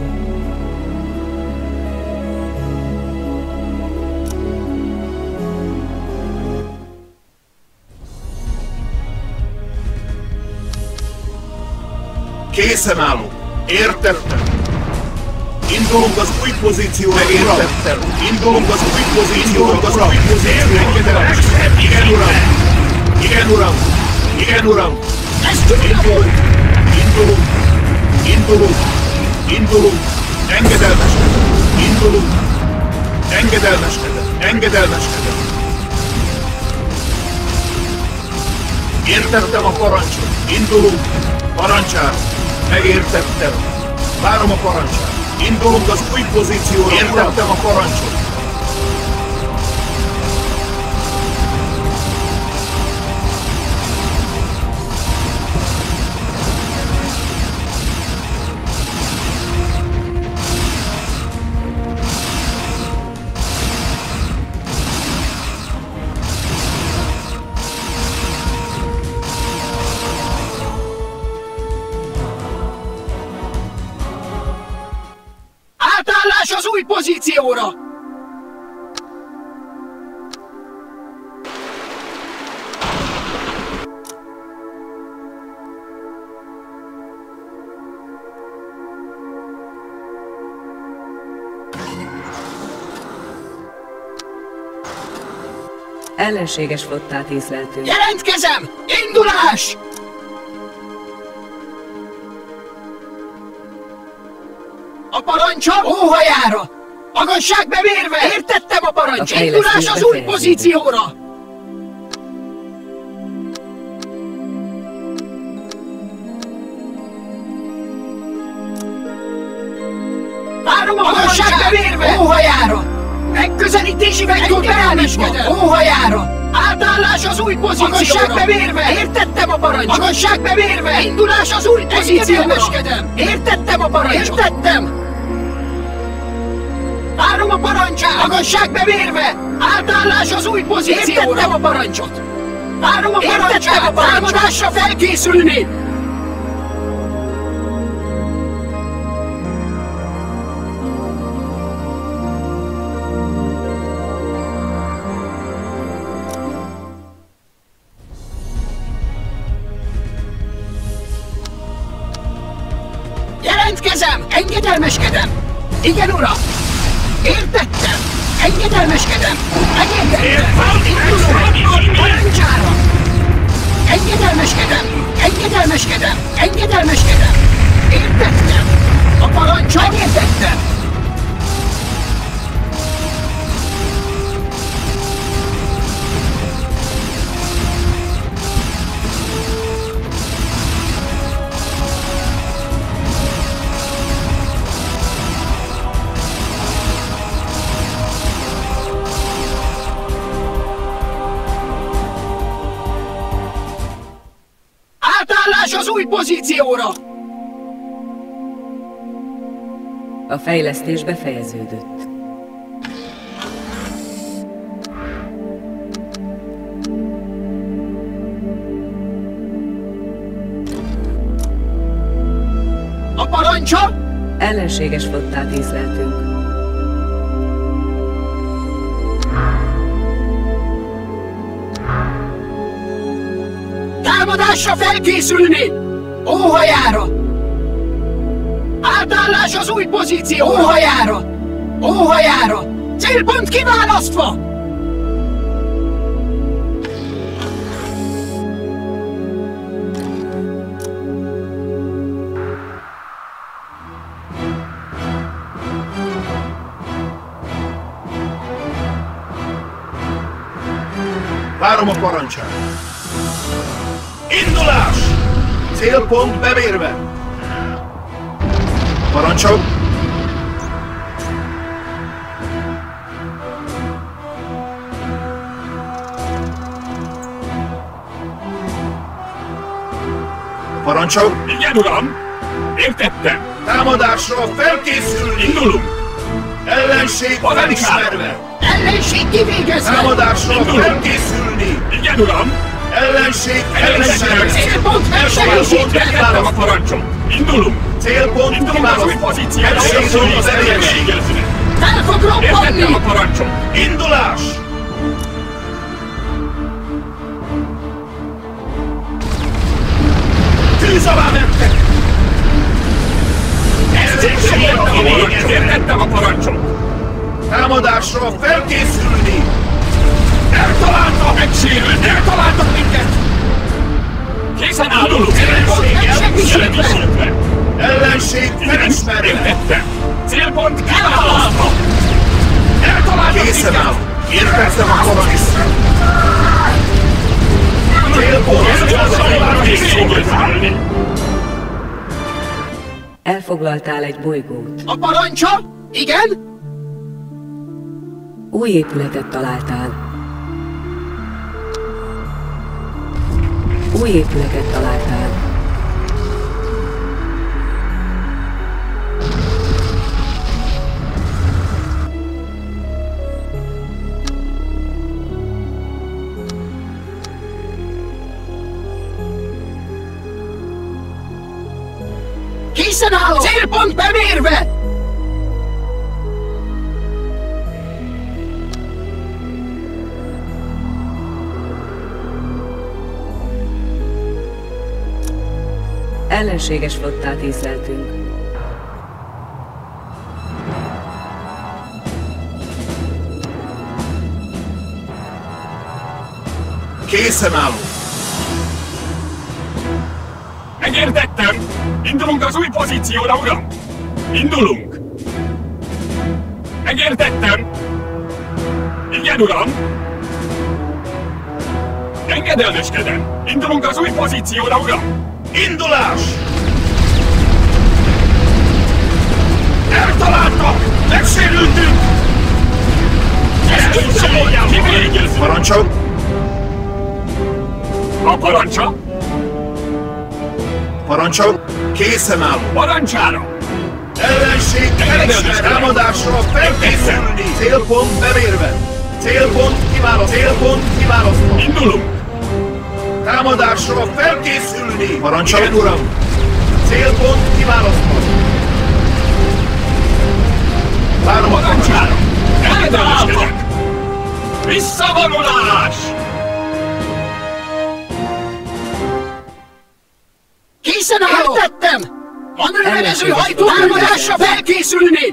Készen állok. Értettem. Indulunk az új pozícióra, értettem. Indulunk az új pozícióra, az új pozícióra. Igen, uram. Igen, uram. Igen, uram. Indulunk. Indulunk. Indulunk. Indulunk. Engedelmeskedem. Indulunk. Engedelmeskedem. Engedelmeskedem. Értettem a parancsot. Indulunk. Parancsára. Megértettem. Várom a parancsát. Indulunk az új pozícióra. Értettem a parancsot. Átállás az új pozícióra! Ellenséges flottát észleltünk. Jelentkezem! Indulás! A parancsa óhajára! Magasság bevérve! Értettem a parancs! A Indulás az új pozícióra! Várom a magasság bevérve! Óhajára! Megközelítési vektor beállítva! Óhajára! Átállás az új pozícióra! Magasság bevérve! Értettem a parancsot! Magasság bevérve! Indulás az új pozícióra! Értettem a parancsot! Értettem! Várom a parancsát! Magasság bevérve! Átállás az új pozícióra! Értettem a parancsot! Várom a parancsát! Támadásra felkészülni! Jelentkezem! Engedelmeskedem! Igen, uram! Értettem! Engedelmeskedem! Megértettem! Indulom! Parancsára! Engedelmeskedem! Engedelmeskedem! Engedelmeskedem! Értettem! A parancsot megértettem! Átállás az új pozícióra! A fejlesztés befejeződött. A parancsa? Ellenséges flottát észleltünk. Támadásra felkészülni! Óhajára! Átállás az új pozíció! Óhajára! Óhajára! Célpont kiválasztva! Várom a parancsát! Indulás! Célpont bevérve! Parancsok! Parancsok! Igen, uram! Értettem! Támadásra felkészülni! Indulunk! Ellenség felismerve! Ellenség kivégezve! Támadásra felkészülni! Igen, uram! Ellenség felismerve! Célpont megsegítve! Értettem a parancsot! Indulunk! Célpont Indulunk az új kiválasztva! pozícióra! Elsősorban az ellenség! Fel fog Értettem a robbanni! parancsot! Indulás! Tűz alá vettek! Értettem a parancsot! Támadásra felkészülni! Eltaláltak! Megsérült! Eltaláltak minket! Készen állunk! Megsegítve! Ellenség felismerve! Értettem! Célpont kiválasztva! Eltaláltak Készen áll! minket! Értettem a parancsot! Célpont Eltaláltak! Elfoglaltál egy bolygót. A parancsa? Igen? Új épületet találtál. Új épületet találtál. Készen állok! Célpont bemérve! Ellenséges flottát észleltünk. Készen állok. Megértettem! Indulunk az új pozícióra, uram! Indulunk! Megértettem! Igen, uram! Engedelmeskedem! Indulunk az új pozícióra, uram! Indulás! Eltaláltak! Megsérültünk! Ezt kicsolódjam! Kivégez! Parancsol! A parancsa? Parancsol! Készen állok. Parancsára! Ellenség keresve támadásra felkészülni! Célpont bemérve! Célpont kiválasztva! Célpont kiválasztva! Indulunk! Támadásra felkészülni! Parancsol, igen, uram! Célpont kiválasztva! Várom a Parancsára! Engedelmeskedek! Visszavonulás! Készen állok! Értettem! Manőverező hajtó támadásra felkészülni!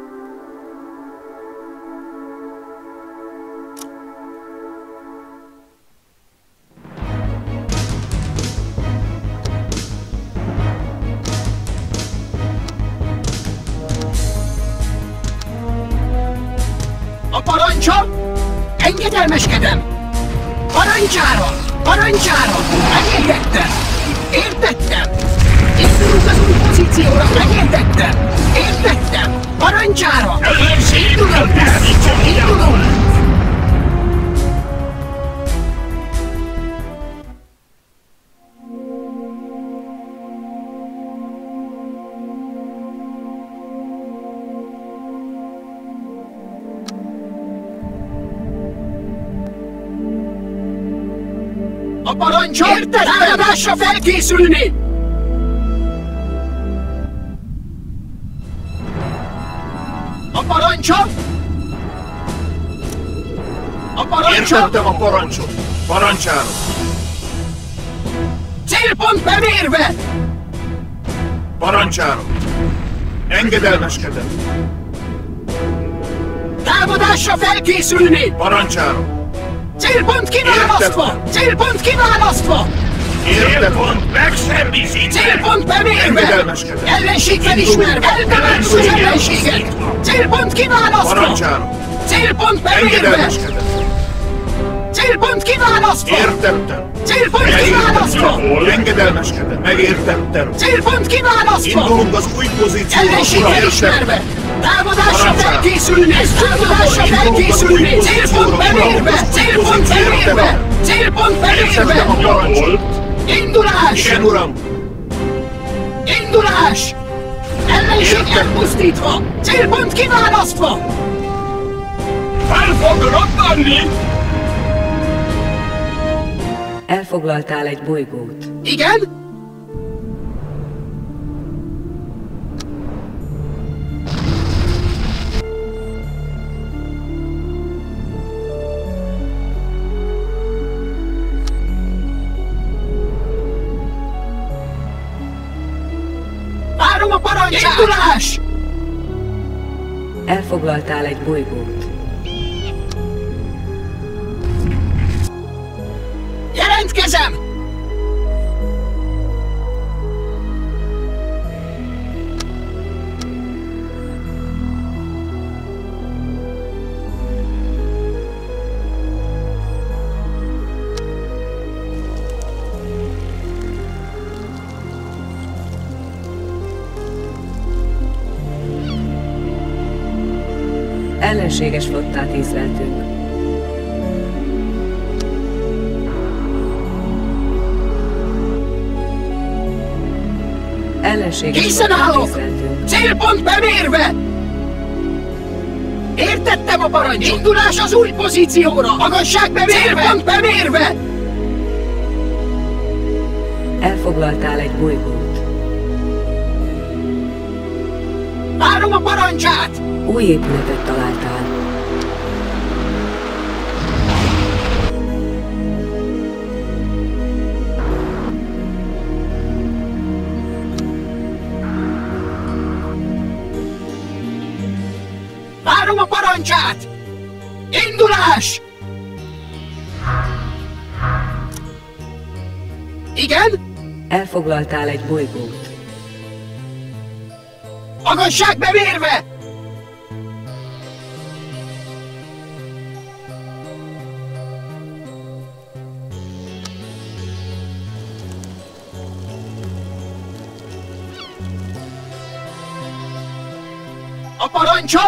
A parancsa? Engedelmeskedem! Parancsára! Parancsára! Megértettem! Értettem! Indulunk az új pozícióra! Megértettem! Értettem! Parancsára! Ellenség! Indulunk! Indulunk! A parancsa! Értettem! Támadásra felkészülni! A parancsa! A parancsa! Értettem a parancsot! Parancsára! Célpont bemérve! Parancsára! Engedelmeskedem! Támadásra felkészülni! Parancsára! Célpont kiválasztva! Értettem. Célpont kiválasztva! Értettem! Megsemmisítve! Célpont bemérve! Engedelmeskedem! Ellenség felismerve! Eltemetsz az ellenséget! Célpont kiválasztva! Parancsára! Célpont bemérve! Engedelmeskedem! Célpont kiválasztva! Értettem! Célpont kiválasztva! Engedelmeskedem! Megértettem! Célpont kiválasztva! Indulunk az új pozícióra! Ellenség uram, felismerve! értettem. Támadásra Parancsára. felkészülni! Támadásra felkészülni! Célpont bemérve! Célpont bemérve! Célpont Értettem a bemérve! parancsot! Indulás! Igen, uram! Indulás! Ellenség Értem. elpusztítva! Célpont kiválasztva! Fel fog robbanni! Elfoglaltál egy bolygót. Igen? Várom a parancsát! Indulás! Elfoglaltál egy bolygót. Jelentkezem! Ellenséges flottát észleltünk. Ellenséges Készen flottát állok! észleltünk. Célpont bemérve! Értettem a parancsot! Indulás az új pozícióra! Magasság bemérve! Célpont bemérve! Elfoglaltál egy bolygót. Várom a parancsát! Új épületet találtál. Várom a parancsát! Indulás! Igen? Elfoglaltál egy bolygót. Magasság bevérve! A parancsa!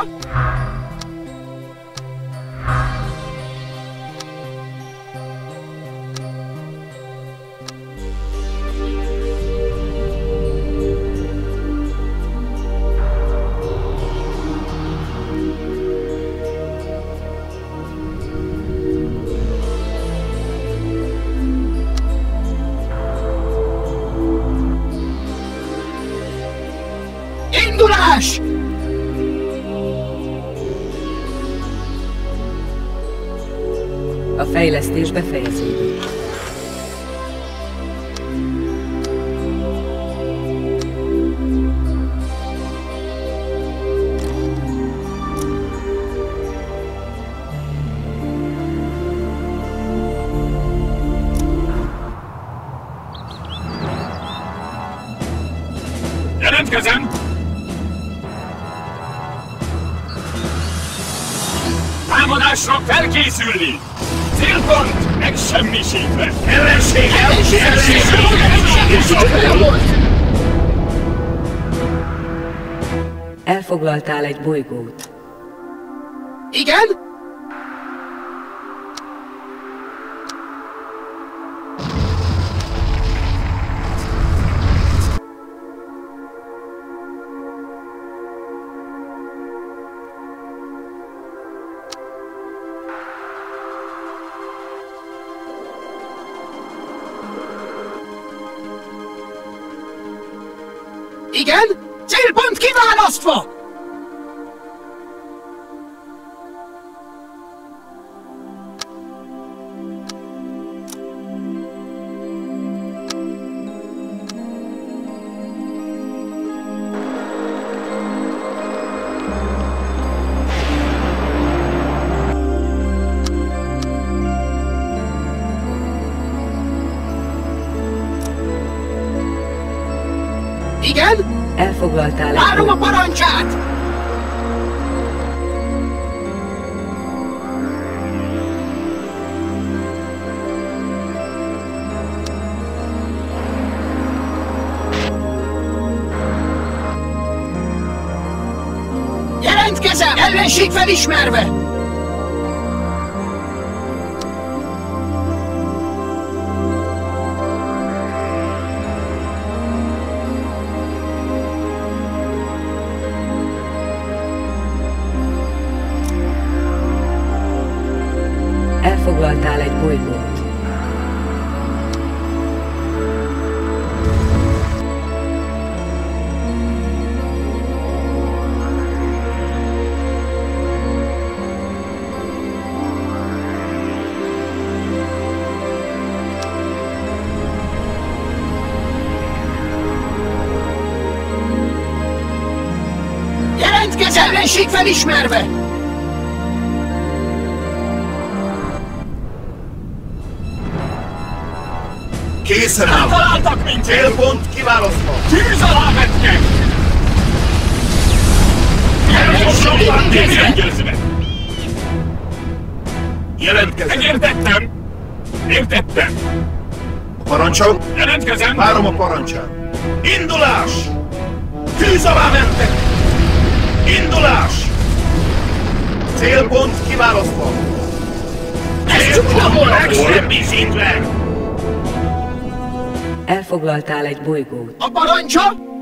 Indulás! A fejlesztés befejeződik. Jelentkezem! Támadásra felkészülni! Célpont megsemmisítve! Ellenség! Ellenség! Elfoglaltál egy bolygót. Igen? Igen? Célpont kiválasztva! Igen? Elfoglaltál egy Várom a bolygót. parancsát! Jelentkezem! Ellenség felismerve! Elfoglaltál egy bolygót. Jelentkezem! Ellenség felismerve! Készen áll! Találtak minket! Célpont kiválasztva! Tűz alá vettek! Megegyezve! Jelentkezem! Megértettem! Értettem! Parancsa! Jelentkezem! Várom a parancsát! Indulás! Tűz alá mentek! Indulás! Célpont kiválasztva! Célpont megsemmisítve! Elfoglaltál egy bolygót. A parancsa?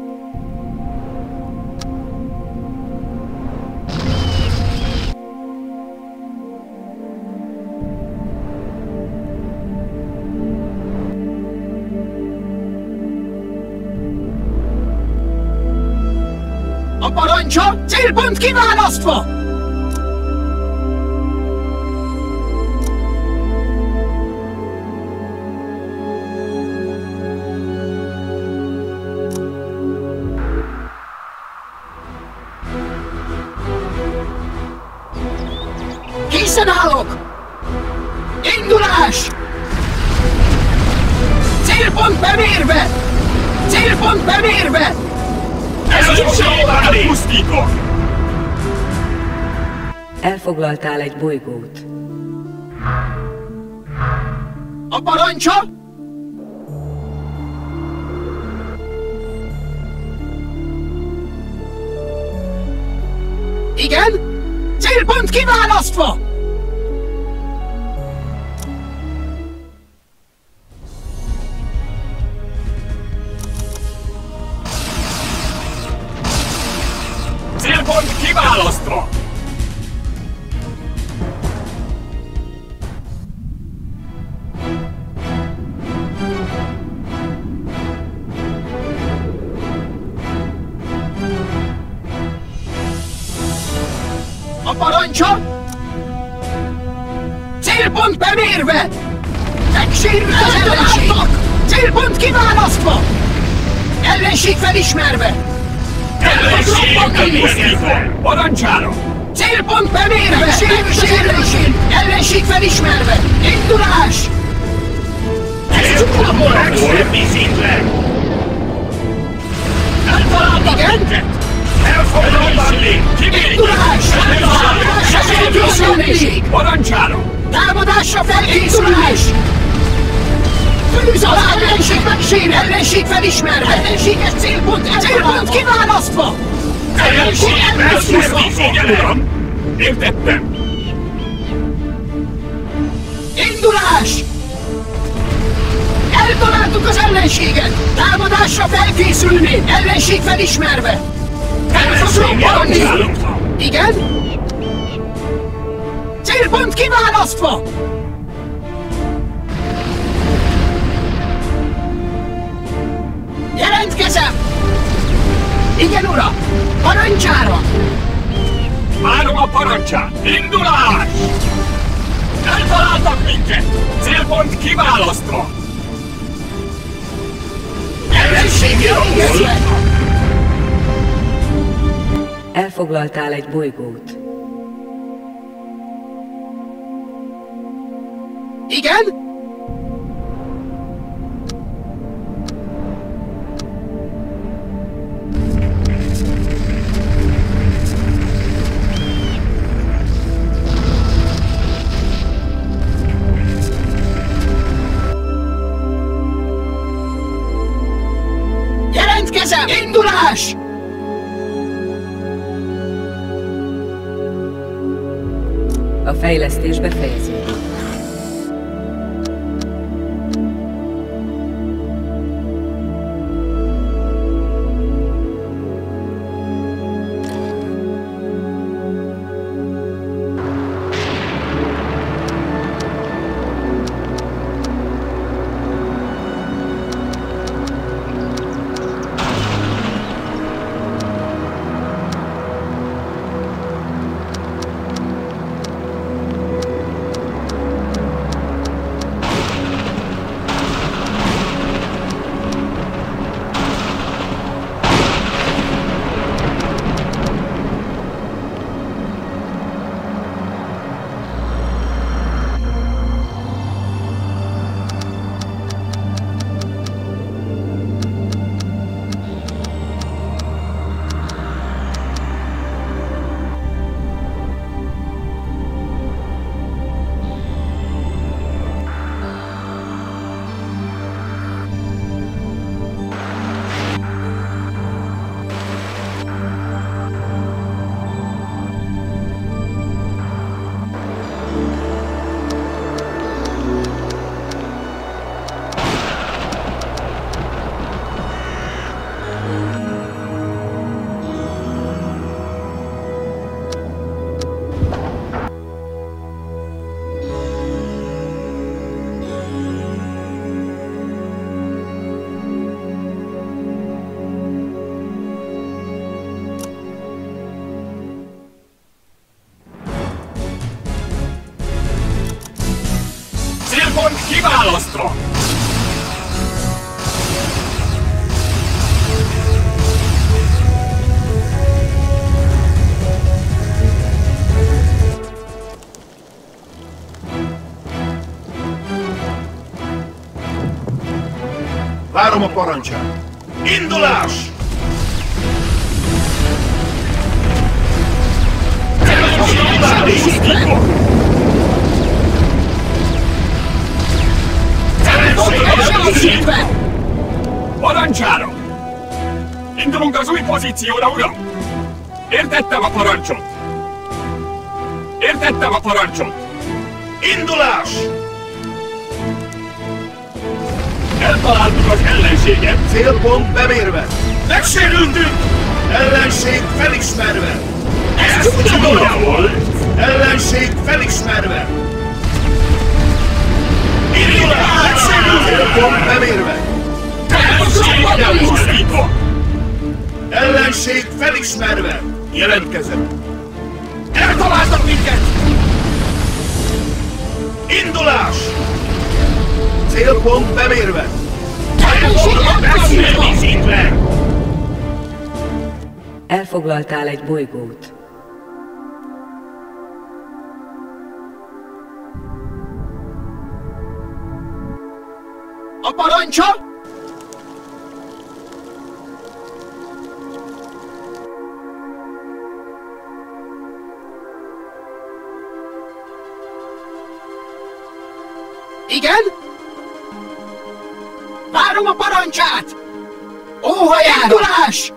A parancsa? Célpont kiválasztva! Készen állok! Indulás! Célpont Célpont bemérve! Célpont bemérve! Ez az utolsó pusztítok! Elfoglaltál egy bolygót. A parancsa? Igen? Célpont kiválasztva! Célpont kiválasztva! A parancsa? Célpont bemérve! Megsérült az ellenség! Célpont kiválasztva! Ellenség felismerve! Ellenségeket pusztítom! Parancsára! Célpont bemérve! Megsérült az ellenség! Ellenség felismerve! Indulás! Ez utolsó megsemmisítve! Eltaláltak minket! Elfoglaltak még! Indulás! Támadásra felkészül ellenség! Parancsára! Támadásra felkészülés! Főz az ellenség megsérül! Ellenség felismerve! Ellenséges célpont! Célpont kiválasztva! Ellenség elpusztítva! Figyelem! Értettem! Indulás! Eltaláltuk az ellenséget! Támadásra felkészülni! Ellenség felismerve! Ellenség parancsára! Igen? Célpont kiválasztva! Jelentkezem! Igen, uram! Parancsára! Várom a parancsát! Indulás! Eltaláltak minket! Célpont kiválasztva! Ellenség jelentkezve! Elfoglaltál egy bolygót. Igen? Jelentkezem! Indulás! A fejlesztés befejeződik. Célpont kiválasztva! Várom a parancsát! Indulás! Parancsára! Indulunk az új pozícióra, uram! Értettem a parancsot! Értettem a parancsot! Indulás! Eltaláltuk az ellenséget! Célpont bemérve! Megsérültünk! Ellenség felismerve! Ez csúnya volt! Ellenség felismerve! Indulás! Célpont bemérve! Ellenséget elpusztítva! Ellenség felismerve! Jelentkezem! Eltaláltak minket! Indulás! Célpont bemérve! Elpusztítva! Elfoglaltál egy bolygót. A parancsa? Igen? Várom a parancsát! Óhajára! Indulás!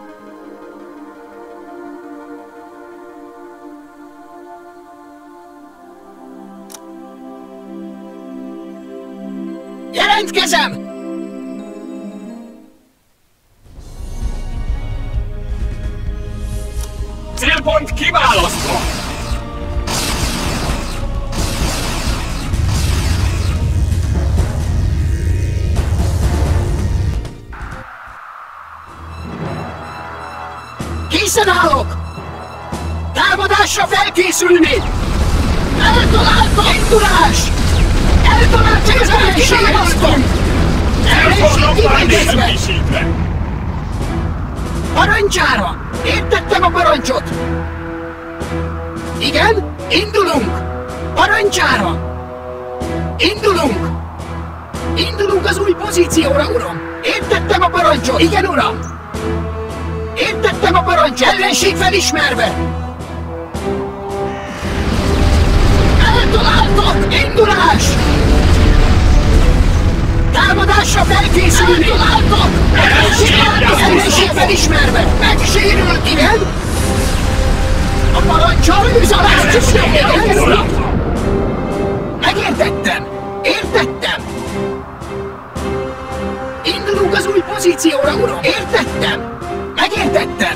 Jelentkezem! Célpont kiválasztva! Készen állok! Támadásra felkészülni! Eltaláltam! Indulás! Eltaláltam az ellenséget! Elfoglaltál Ellenség semmisítve! Parancsára! Értettem a parancsot! Igen? Indulunk! Parancsára! Indulunk! Indulunk az új pozícióra, uram! Értettem a parancsot! Igen, uram! Értettem a parancsot! Ellenség felismerve! Eltaláltak! Indulás! Támadásra felkészülni! Eltaláltak! Ellenség felismerve! Megsérült, igen? A parancsa őz alá! Megértettem! Értettem! Indulunk az új pozícióra, uram! Értettem! Megértettem!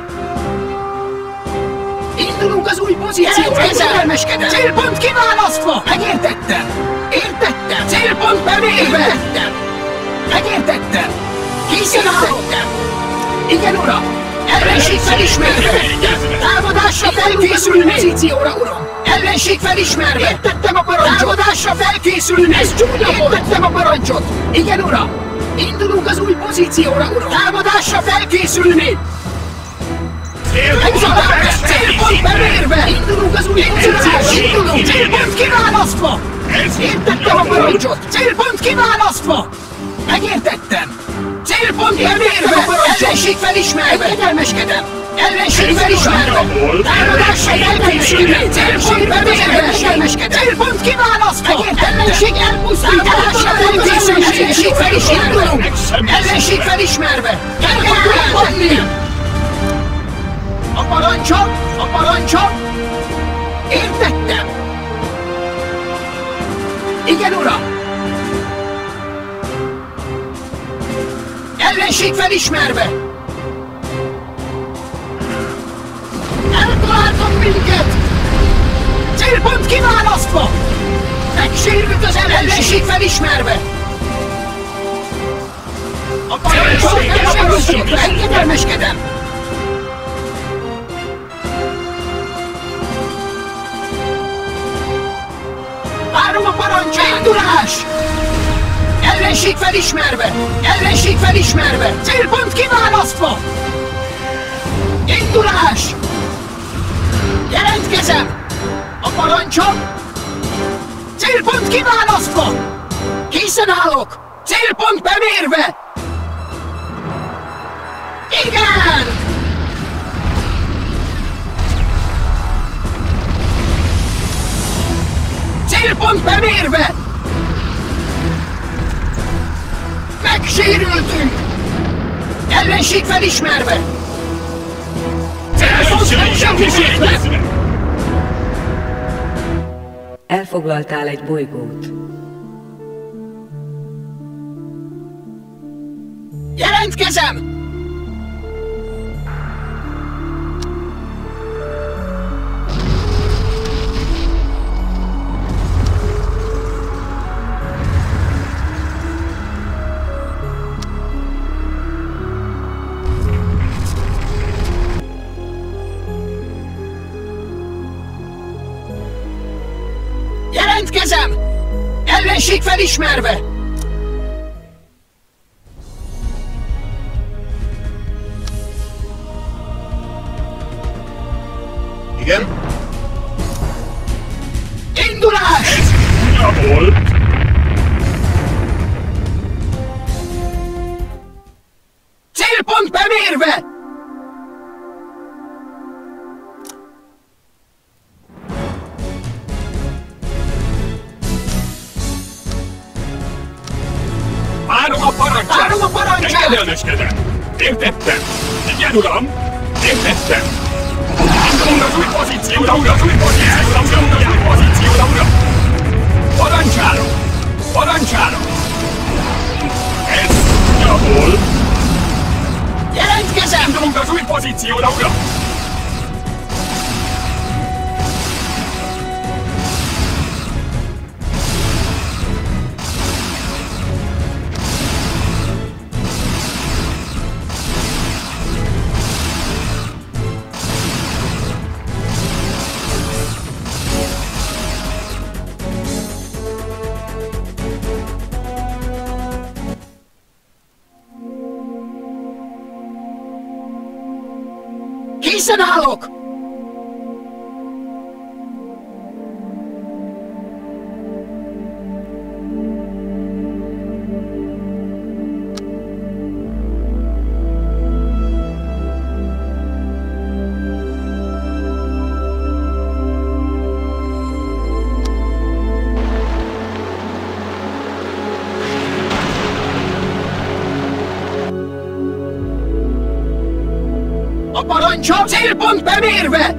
Indulunk az új pozícióra! Kezelmeskedem! Célpont kiválasztva! Megértettem! Értettem! Célpont bemérve! Értettem! Megértettem! Készen állok! Igen, uram! Ellenség felismerve! Támadásra felkészülni! Pozícióra, uram! Ellenség felismerve! Értettem a parancsot! Támadásra felkészülni! Ez csúnya volt! Értettem a parancsot! Igen, uram! Indulunk az új pozícióra, uram! Támadásra felkészülni! Célpont bemérve! Indulunk az új pozícióra! Indulunk! Célpont kiválasztva! Értettem a parancsot! Célpont kiválasztva! Megértettem! Célpont bemérve! Ellenség felismerve! Engedelmeskedem! Ellenség felismerve! Támadásra felkészülni! Célpont bemérve! Engedelmeskedem! Célpont kiválasztva! Ellenség elpusztításra felkészülni! Ellenség felismerve! Ellenség felismerve! Engedelmeskedni! A parancsa! A parancsa! Értettem! Igen, uram! Ellenség felismerve! Eltaláltak minket! Célpont kiválasztva! Megsérült az ellenség felismerve! A parancsa! Engedelmeskedem! Várom a parancsát! Indulás! Ellenség felismerve! Ellenség felismerve! Célpont kiválasztva! Indulás! Jelentkezem! A parancsa! Célpont kiválasztva! Készen állok! Célpont bemérve! Célpont bemérve! Megsérültünk! Ellenség felismerve! Célpont megsérültve! Elfoglaltál egy bolygót. Jelentkezem! Jelentkezem! Ellenség felismerve! Igen? Indulás! Ja volt! Célpont bemérve! Várom a parancsát! Várom a parancsát! Engedelmeskedem! Értettem! Igen, uram! Értettem! Indulunk az új pozícióra, uram! Az új pozícióra, uram! Az új pozícióra, uram! Parancsálom! Parancsálom! Ez javul! Jelentkezem! Indulunk az új pozícióra, uram! Készen állok! A parancsot célpont bemérve!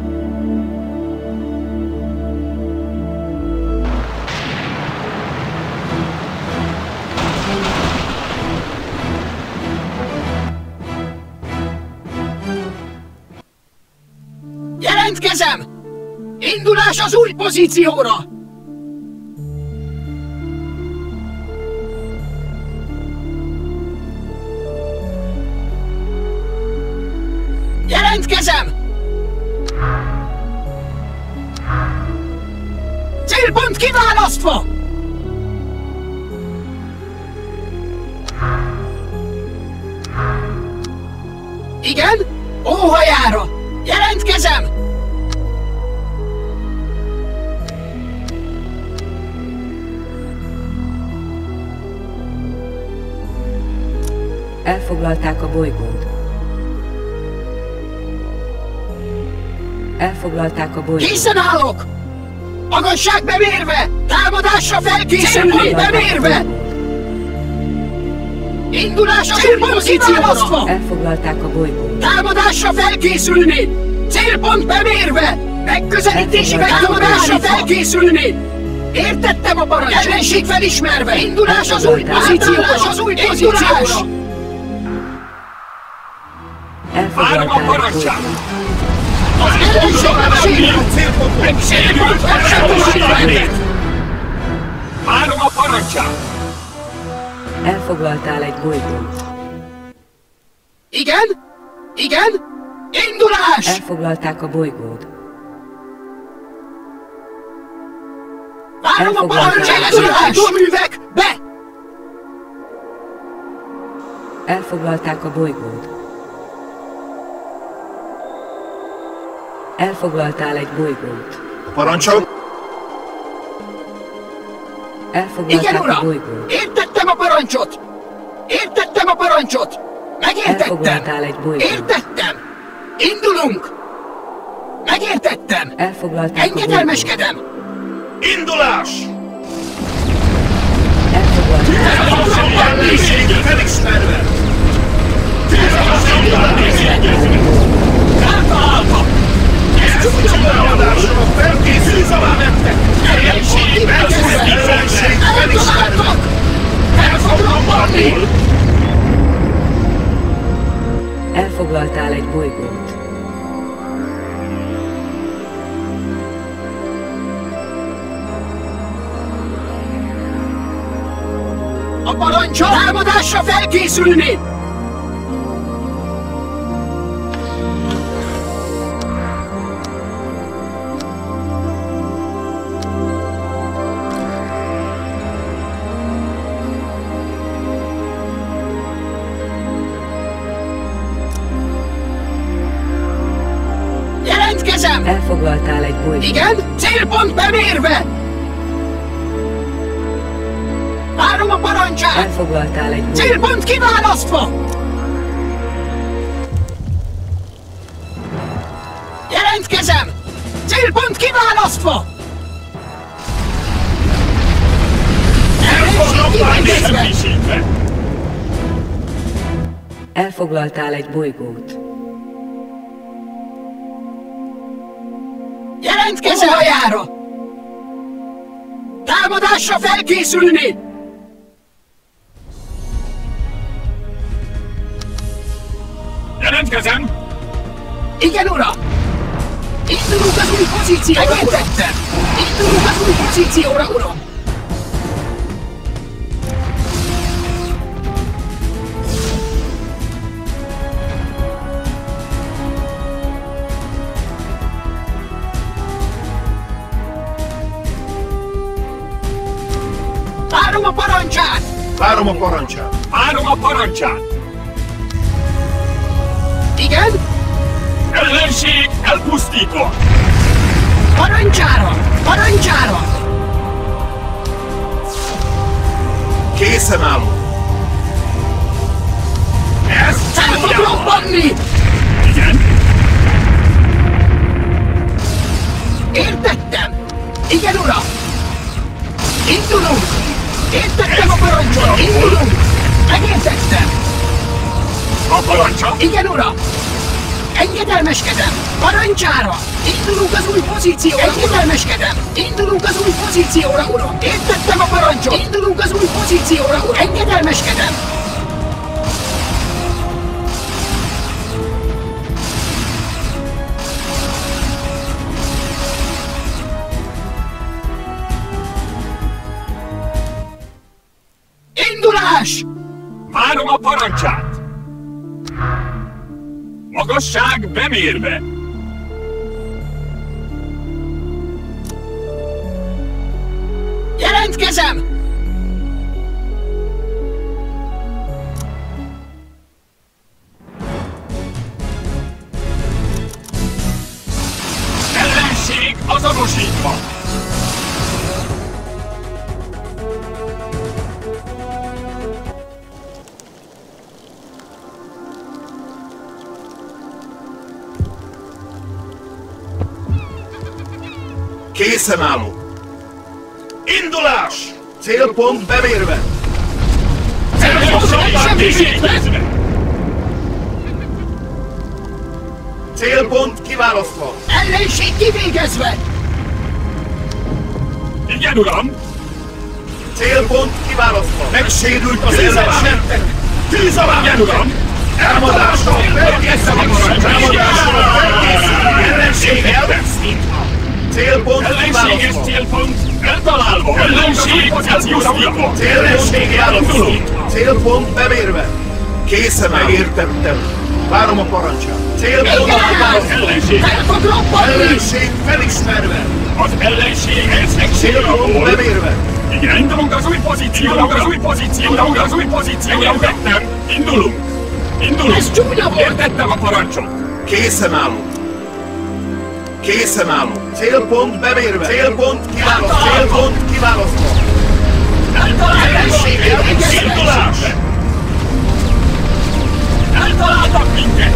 Jelentkezem! Indulás az új pozícióra! Jelentkezem! Célpont kiválasztva! Igen? Óhajára! Jelentkezem! Elfoglalták a bolygót. Elfoglalták a bolygót. Készen állok! Magasság bemérve! Támadásra felkészülni! Célpont bemérve! Indulás az új pozícióra! Elfoglalták a bolygót. Támadásra felkészülni! Célpont bemérve! Megközelítési támadásra felkészülni! Értettem a parancsot! Ellenség felismerve! Indulás az új pozícióra! Az új pozícióra! Várom a parancsát! Az ellenség A célpontot! Megsérült felségességét! Várom a parancsát! Elfoglaltál egy bolygót. Igen? Igen? Indulás! Elfoglalták a bolygót. Várom a Elfoglalták parancsát! a bolygót. Atomművek! Be! Elfoglalták a bolygót. Elfoglaltál egy bolygót. A parancsot! Igen, Elfoglalták a uram! bolygót. Értettem a parancsot! Értettem a parancsot! Megértettem! Elfoglaltál egy bolygót. Értettem! Indulunk! Megértettem! Elfoglalták a bolygót. Engedelmeskedem! Indulás! Elfoglalt. Ellenség felismerve! Eltalálta! Támadásra felkészülve lettek! Ellenség Ellenség felismerve! El fog robbanni! Elfoglaltál egy bolygót. A parancsol támadásra felkészülni! Jelentkezem! Elfoglaltál egy bolygót. Igen? Célpont bemérve! Várom a parancsát! Elfoglaltál egy bolygót. Célpont kiválasztva! Jelentkezem! Célpont kiválasztva! Ellenség kivégezve! Semmisítve! Elfoglaltál egy bolygót. Jelentkezem! Óhajára! Támadásra felkészülni! Jelentkezem! Igen, uram! Indulunk az új pozícióra, megértettem! Indulunk az új pozícióra, uram! Várom a parancsát! Várom a parancsát! Várom a parancsát! Igen? Ellenség elpusztítva! Parancsára! Parancsára! Készen állok! Ez Fel fog robbanni! igen! Értettem! Igen, uram! Indulunk! Értettem a parancsot! Indulunk! Megértettem! A parancsa! Igen, uram! Engedelmeskedem! Parancsára! Indulunk az új pozícióra! Engedelmeskedem! Indulunk az új pozícióra, uram! Értettem a parancsot! Indulunk az új pozícióra, uram! Engedelmeskedem! Indulás! Várom a parancsát! Magasság bemérve! Jelentkezem! Ellenség azonosítva! Készen állok! Indulás! Célpont bemérve! Semmisítve! Célpont kiválasztva! Ellenség kivégezve! Igen, uram! Célpont kiválasztva! Megsérült az ellenség! Tűz alá! Igen, uram! Támadásra felkészülni! Támadásra felkészülni! Ellenség elvesztítva! Célpont Ellenséges kiválasztva! célpont eltalálva! Ellenség elpusztítva! Ellenség elvesztítva! Célpont bemérve! Készen megértettem! Várom a parancsát! Célpont kiválasztva! Ellenség! Fel fog robbanni! Ellenség felismerve! Az ellenséghez Célpont megsérül! bemérve! Igen, indulunk az új pozícióra, az új pozícióra, az új pozícióra, ugrottam! Indulunk! Indulunk! Ez csúnya volt! Értettem a parancsot! Készen állok! Készen állok! Célpont bemérve! Célpont kiválasztva! Célpont kiválasztva! Ellenség elvégezve! Indulás! Eltaláltak minket!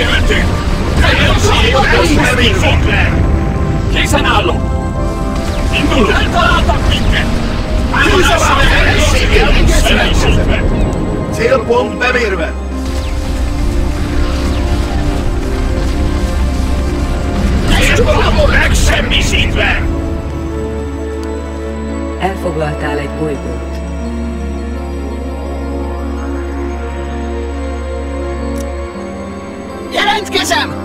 Megsérültünk! Ellenség elpusztítva! Készen állok! Indulunk! Eltaláltak minket! Tűzalá ellenséggel Ellenségbe! Célpont bemérve! Célpont megsemmisítve! Elfoglaltál egy bolygót. Jelentkezem!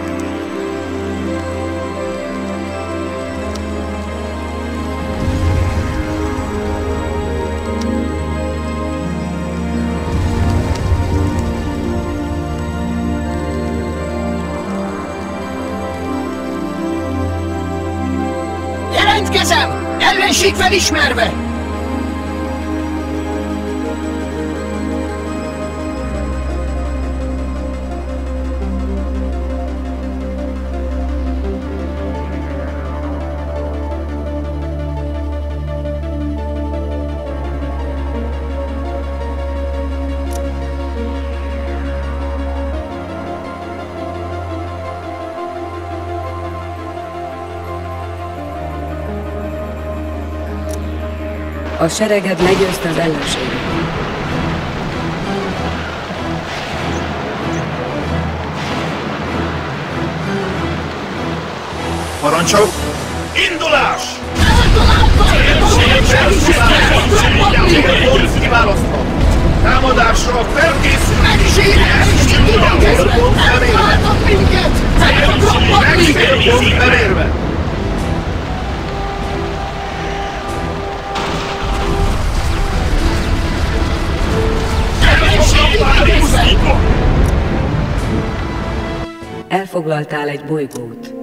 Jelentkezem! Ellenség felismerve! A sereged legyőzte az ellenséget. Parancsok! Indulás! Célpont kiválasztva! Támadásra felkészül! Célpont bemérve! Célpont bemérve! Elfoglaltál egy bolygót.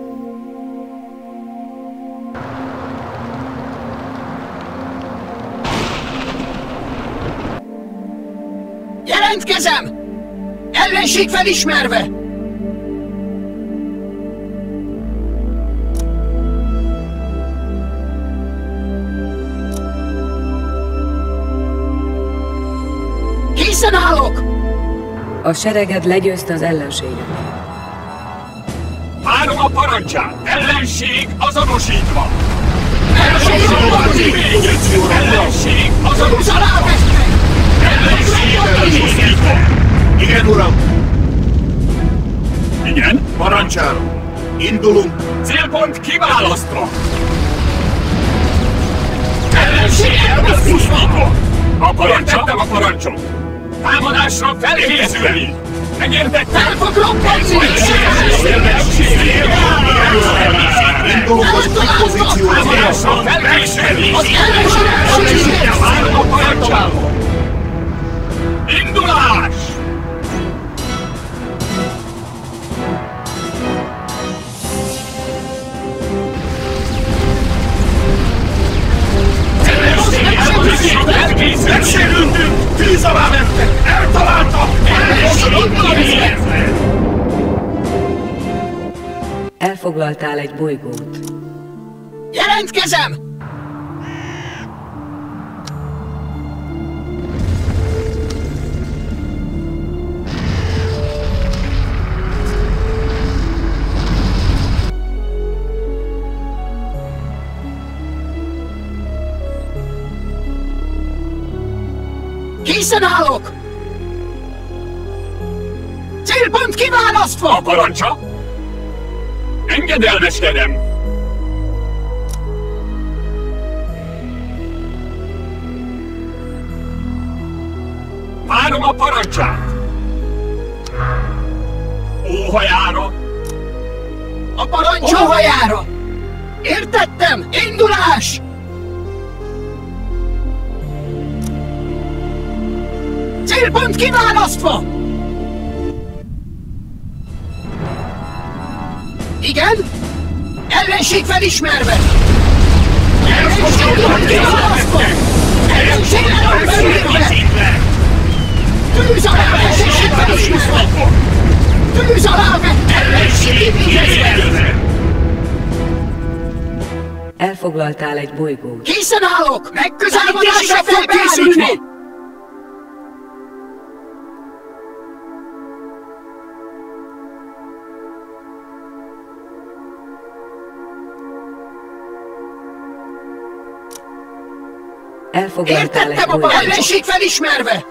Jelentkezem! Ellenség felismerve! Készen állok! A sereged legyőzte az ellenséget. Várom a parancsát! Ellenség azonosítva! Ellenség Ellenség! Ellenség azonosítva! Ellenség azonosítva! Igen, uram! Igen? Parancsára! Indulunk! Célpont kiválasztva! Ellenség elpusztítva! A parancsot, a parancsot! Támadásra felkészülni! Megértettem? Fel fog robbanni! Indulunk az új pozícióra! Támadásra felkészülni! Az ellenség Várom a parancsába! Indulás! Megsérültünk! Tűz alá mentek! Eltaláltak! Elfoglaltál egy bolygót. Jelentkezem! Készen állok! Célpont kiválasztva! A parancsa? Engedelmeskedem! Várom a parancsát! Óhajára! A parancs óhajára! Értettem! Indulás! Célpont kiválasztva! Igen? Ellenség felismerve! Ellenség kiválasztva! Ellenség ellenségbe! Tűz alá ellenség felismerve! Tűz alá vett ellenség kivégezve! Elfoglaltál egy bolygót. Készen állok! Megközelítésre felkészülni! Elfoglaltál egy Értettem a bolygót. ellenség felismerve!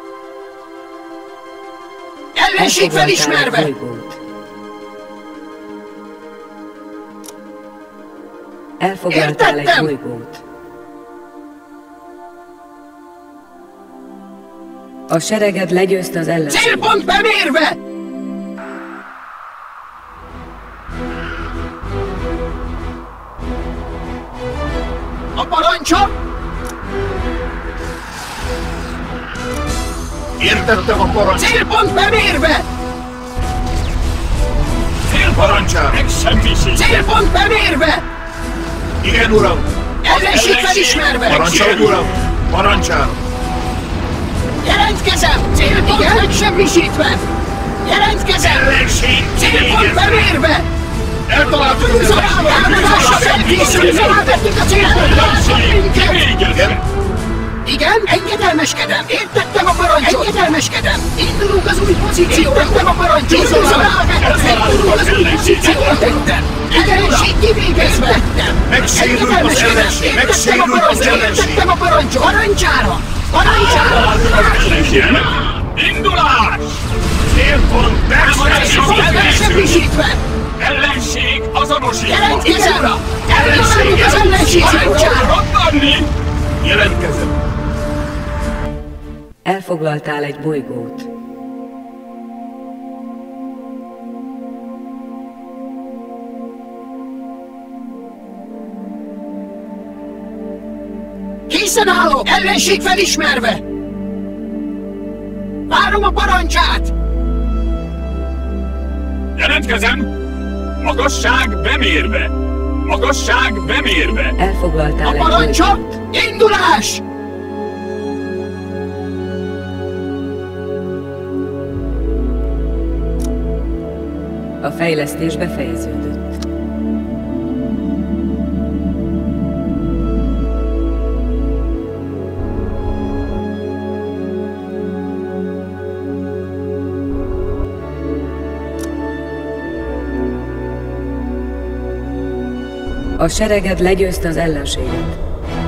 Ellenség Elfoglaltál egy felismerve! bolygót. Elfoglaltál egy Értettem! bolygót. A sereged legyőzte az ellenséget. Célpont bemérve! A parancsa! Értettem a parancsot! Célpont bemérve! Parancsám! Megsemmisít! Célpont bemérve! Igen, uram! Ellenség felismerve! Parancsolj, uram! Parancsám! Jelentkezem! Célpont megsemmisítve! Jelentkezem! Ellenség! Célpont bemérve! Eltaláltuk az Támadásra felkészülve! Rávettük a célpontot! Kivégezve! Igen, engedelmeskedem! Értettem a parancsot! Engedelmeskedem! Indulunk az új pozícióra! Értettem a parancsot! Indulunk az új pozícióra! Tettem! Ellenség kivégezve! Tettem! Megsérült az ellenség! Megsérült az ellenség! Értettem a parancsot! Parancsára! Parancsára! Indulás! Célpont Célpont megsemmisítve! Ellenség azonosítva! Jelentkezem! Ellenség az ellenség! Parancsára! Robbanni! Jelentkezem! Elfoglaltál egy bolygót. Készen állok! Ellenség felismerve! Várom a parancsát! Jelentkezem! Magasság bemérve! Magasság bemérve! Elfoglaltál A egy parancsa! bolygót. Indulás! A fejlesztés befejeződött. A sereged legyőzte az ellenséget.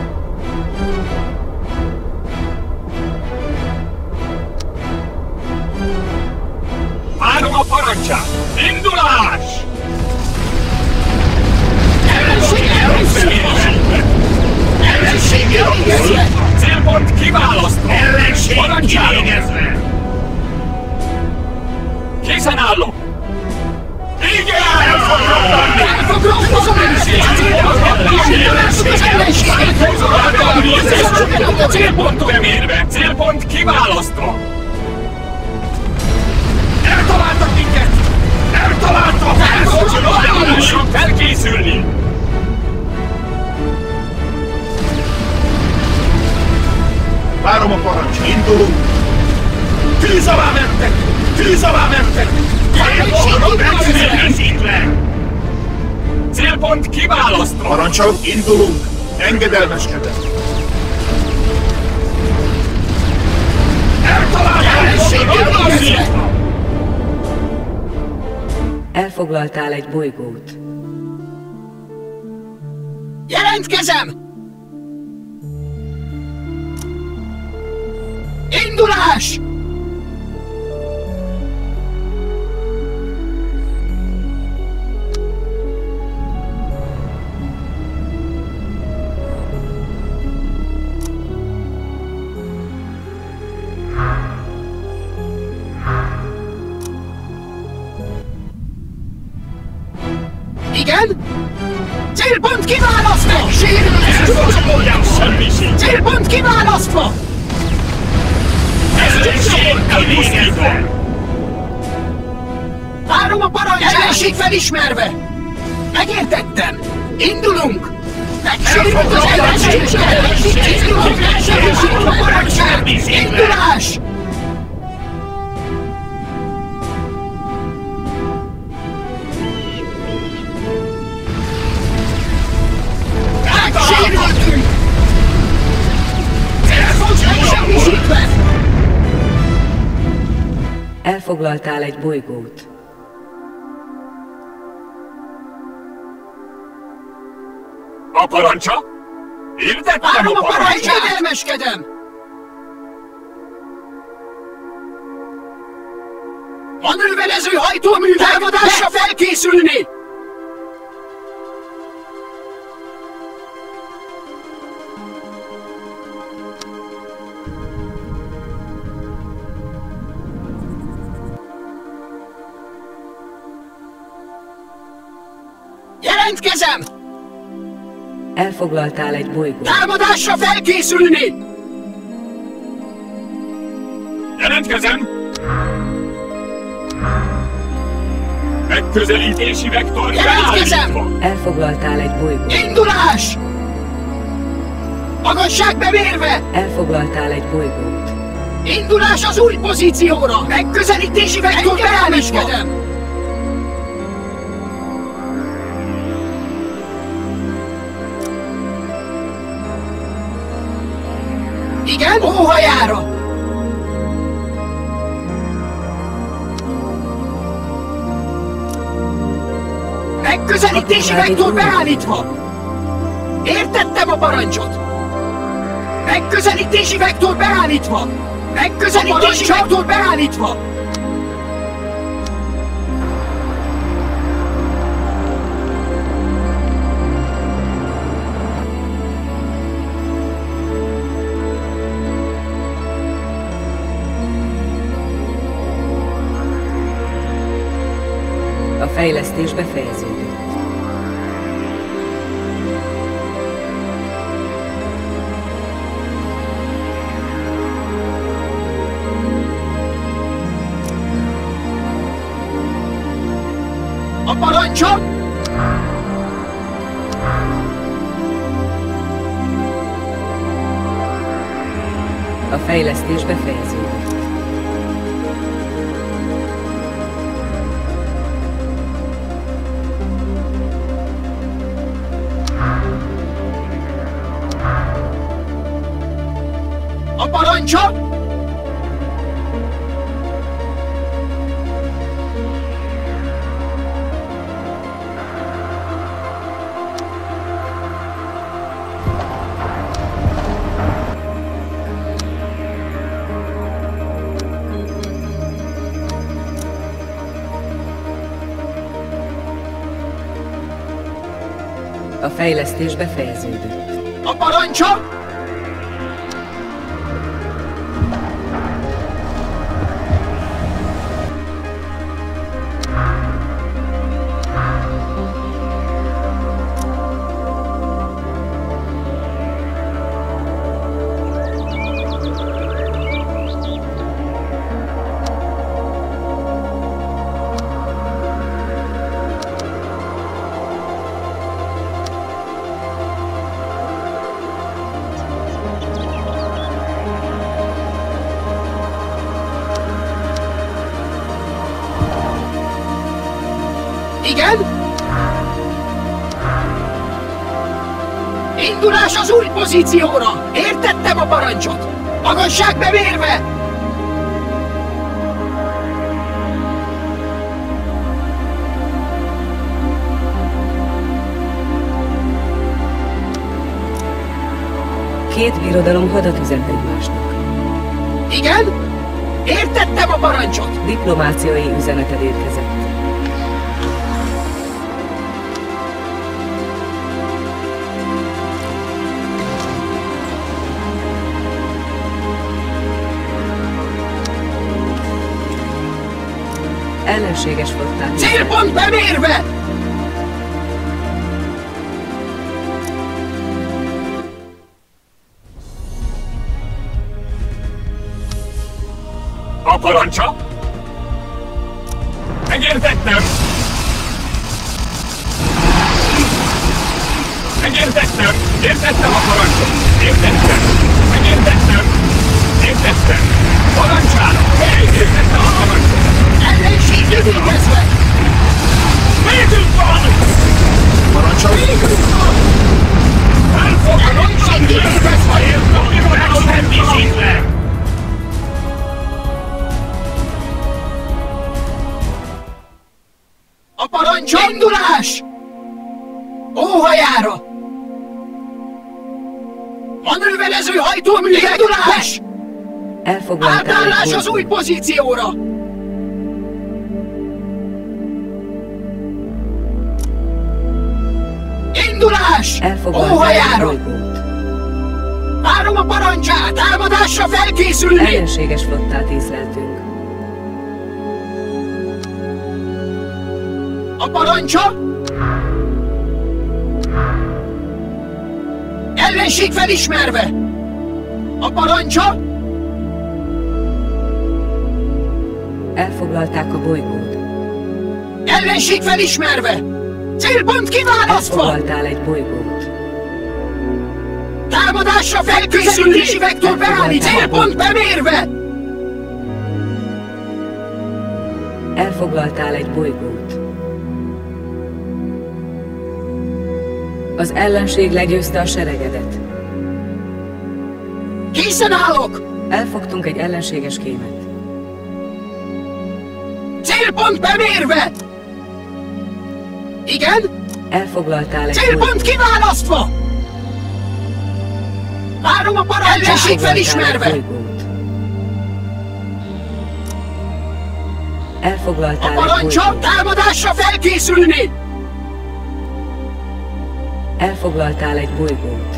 Várom a parancsát! Indulás! Ellenség elviszve! Ellenség elvégezve! Célpont kiválasztva! Ellenség Parancsára! kivégezve! Készen állok! Igen! El fog robni az ellenség! Az ellenség! A célpont bemérve! Célpont kiválasztva! Eltaláltak minket! Eltaláltak! Lassan felkészülni! Várom a parancsot! Indulunk! Tűz alá mentek! Tűz alá mentek! Megsemmisítve! Célpont kiválasztva! Parancsol, indulunk! Engedelmeskedem! Robbanni! Elfoglaltál egy bolygót. Jelentkezem! Indulás! Igen? Célpont kiválasztva! Sérülés! Semmisít! Célpont kiválasztva! Ellenség elpusztítva! Várom a parancsát! Ellenség felismerve! Megértettem! Indulunk! Megsérült az ellenség! Indulunk! Megsérült a parancsát! Indulás! Megsérültünk! Megsemmisítve! Elfoglaltál egy bolygót. A parancsa? Értettem Várom a a parancsot! parancsot! Engedelmeskedem! Manőverező hajtóművek! Támadásra felkészülni! Jelentkezem! Elfoglaltál egy bolygót. Támadásra felkészülni! Jelentkezem! Megközelítési vektor Jelentkezem! beállítva! Elfoglaltál egy bolygót. Indulás! Magasságbe mérve! Elfoglaltál egy bolygót. Indulás az új pozícióra! Megközelítési vektor beállítva! Igen? Óhajára! Megközelítési vektor beállítva! Értettem a parancsot! Megközelítési vektor beállítva! Megközelítési vektor beállítva! A fejlesztés befejeződött. A parancsot! A fejlesztés befejeződött. A parancsot! A fejlesztés befejeződött. A parancsot! Igen? Indulás az új pozícióra! Értettem a parancsot! Magasságbe mérve! Két birodalom hadat üzent egymásnak. Igen? Értettem a parancsot! Diplomáciai üzeneted érkezett. Ellenséges flottát. Célpont bemérve! A parancsa? Megértettem! Megértettem! Értettem a parancsot! Értettem! Megértettem! Értettem! Parancsára! Értettem a parancsot! Ellenség igényezve! Végünk van! Parancsol! Elfogadom! Megértettem! Értettem! Megértettem! A parancsot! Indulás! Óhajára! Manőverező hajtóművek! Indulás! Elfoglaltál Átállás egy az új bolygót. pozícióra! Indulás! Elfoglaltál egy Óhajára! bolygót. Várom a parancsát! Támadásra felkészülni! Ellenséges flottát észleltünk. A parancsa! Ellenség felismerve! A parancsa! Elfoglalták a bolygót. Ellenség felismerve! Célpont kiválasztva! Elfoglaltál egy bolygót. Támadásra felkészülni! Vektor beállít! Célpont bemérve! Elfoglaltál egy bolygót. Az ellenség legyőzte a seregedet. Készen állok! Elfogtunk egy ellenséges kémet. Célpont bemérve! Igen? Elfoglaltál egy Célpont bolygót. kiválasztva! Várom a parancsát! Ellenség Elfoglaltál egy felismerve! bolygót. A Elfoglaltál egy parancsa! bolygót. Támadásra felkészülni! Elfoglaltál egy bolygót.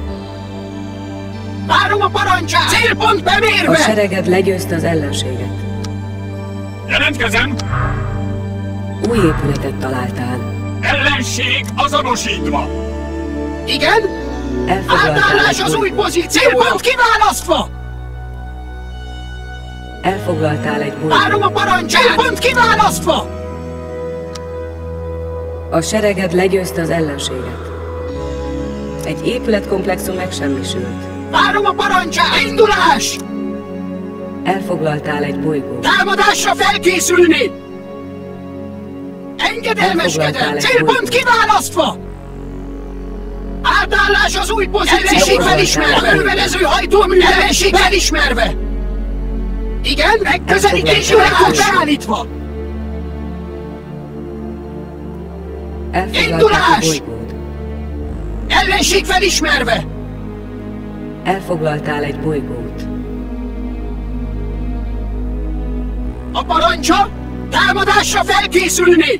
Várom a parancsát! Célpont A bemérve! sereged legyőzte az ellenséget. Jelentkezem! Új épületet találtál. Ellenség azonosítva! Igen? Elfoglaltál Átállás egy az új bolygót. pozícióra! Célpont kiválasztva! Elfoglaltál egy Várom a bolygót. parancsát! Célpont kiválasztva! A sereged legyőzte az ellenséget. Egy épületkomplexum megsemmisült. Várom a parancsát! Indulás! Elfoglaltál egy bolygót. Támadásra felkészülni! Engedelmeskedem! Elfoglaltál egy Célpont bolygót. kiválasztva! Átállás az új pozícióra! Ellenség felismerve! Művelező hajtómű! Ellenség felismerve! Igen? Megközelítési Elfoglaltál egy rekord beállítva! Elfoglaltál Indulás! egy bolygót. Ellenség felismerve! Elfoglaltál egy bolygót. A parancsa! Támadásra felkészülni!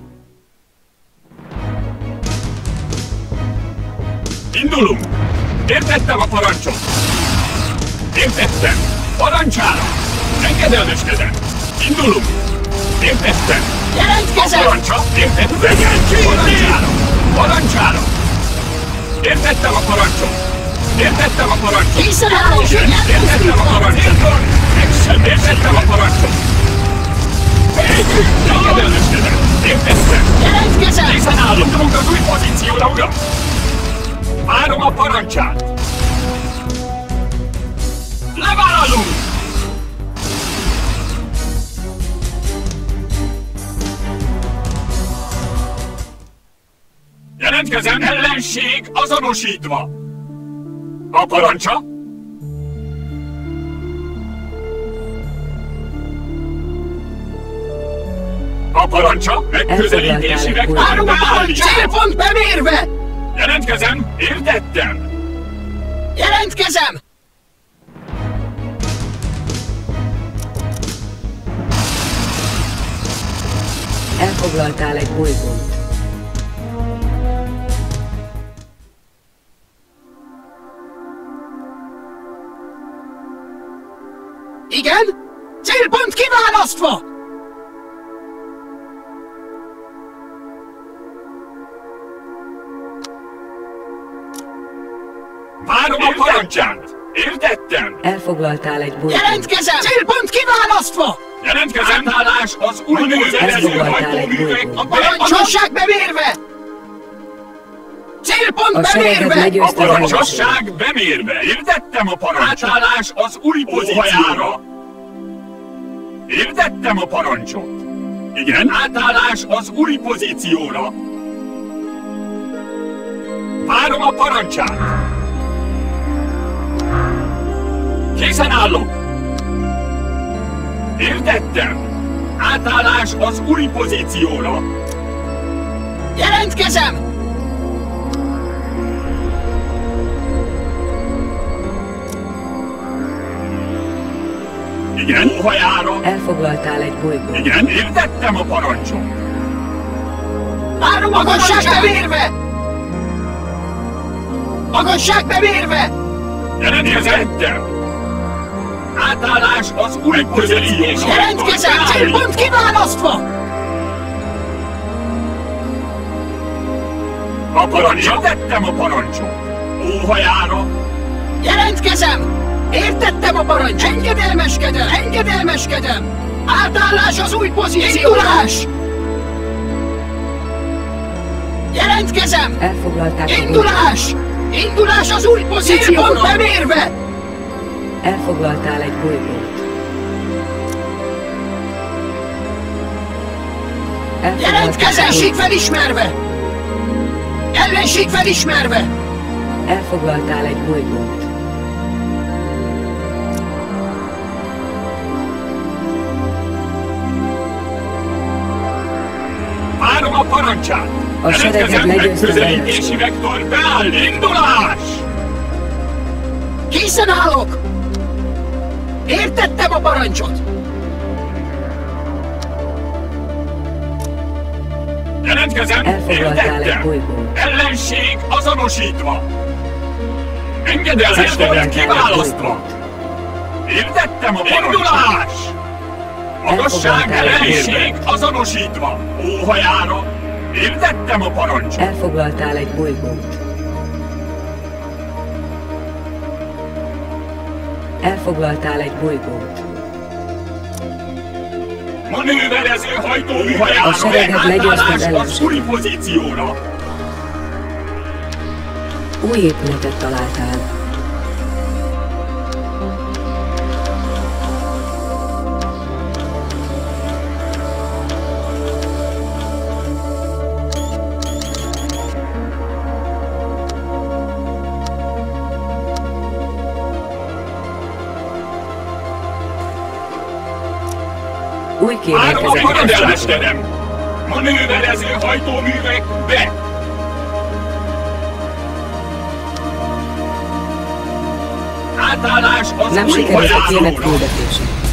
Indulunk! Értettem a parancsot! Értettem! Parancsára! Engedelmeskedem! Indulunk! Értettem! A Jelentkezem! parancsa! Értettem! Parancsára! Parancsára! Értettem a parancsot! Értettem a parancsot! Készen állok! Igen, értettem a parancsot! Meg értettem a parancsot! Engedelmeskedem! Értettem! Jelentkezem! Készen állunk! Indulunk az új pozícióra, uram! Várom a parancsát! Levállalunk! Jelentkezem, ellenség azonosítva! A parancsa? A parancsa? Megközelítési vektor Várom a parancsát! beállítva! Célpont bemérve! Jelentkezem, értettem! Jelentkezem! Elfoglaltál egy bolygót. Igen? Célpont kiválasztva! Várom a parancsát! Értettem! Elfoglaltál egy bolygót. Jelentkezem! Célpont kiválasztva! Jelentkezem! Átállás az új művelező Elfoglaltál egy hajtóművek! bolygót. A parancsosság bemérve! Célpont A sereged bemérve! A legyőzte az ellenséget. parancsosság bemérve! Értettem a parancsot! Átállás az új pozícióra! Értettem a parancsot! Igen, átállás az új pozícióra! Várom a parancsát! Készen állok! Értettem! Átállás az új pozícióra! Jelentkezem! Igen, óhajára. Elfoglaltál egy bolygót. Igen, értettem a parancsot. Várom magasság bevérve! Magasság bevérve! Jelentkezem! Átállás az új pozícióra! Jelentkezem, célpont kiválasztva! A parancs, értettem a parancsot! Óhajára! Jelentkezem! Értettem a parancs! Engedelmeskedem! Engedelmeskedem! Átállás az új pozícióra! Indulás! Jelentkezem! Elfoglalták a bolygót. Indulás! Indulás az új pozícióra! Célpont bemérve! Elfoglaltál egy bolygót. Jelentkezz! Ellenség felismerve! Ellenség felismerve! Elfoglaltál egy bolygót. Várom a parancsát! A sereged Jelentkezem, legyőzte megközelítési vektor beáll! Indulás! Készen állok! Értettem a parancsot! Jelentkezem, Elfoglaltál egy értettem! bolygót. Ellenség azonosítva! Engedelmeskedem kiválasztva! Értettem a indulás! Magasság ellenség azonosítva! Óhajára! Értettem a parancsot! Elfoglaltál egy bolygót. Elfoglaltál egy bolygót. Manőverező hajtóműhajára! A sereged legyőzte az Átállás az ellenséget. új pozícióra! Új épületet találtál. Új Várom a kémérkezett. paradelmeskedem! Manőverező hajtóművek be! Átállás az Nem új sikerült a kémet hajáróra! küldetése.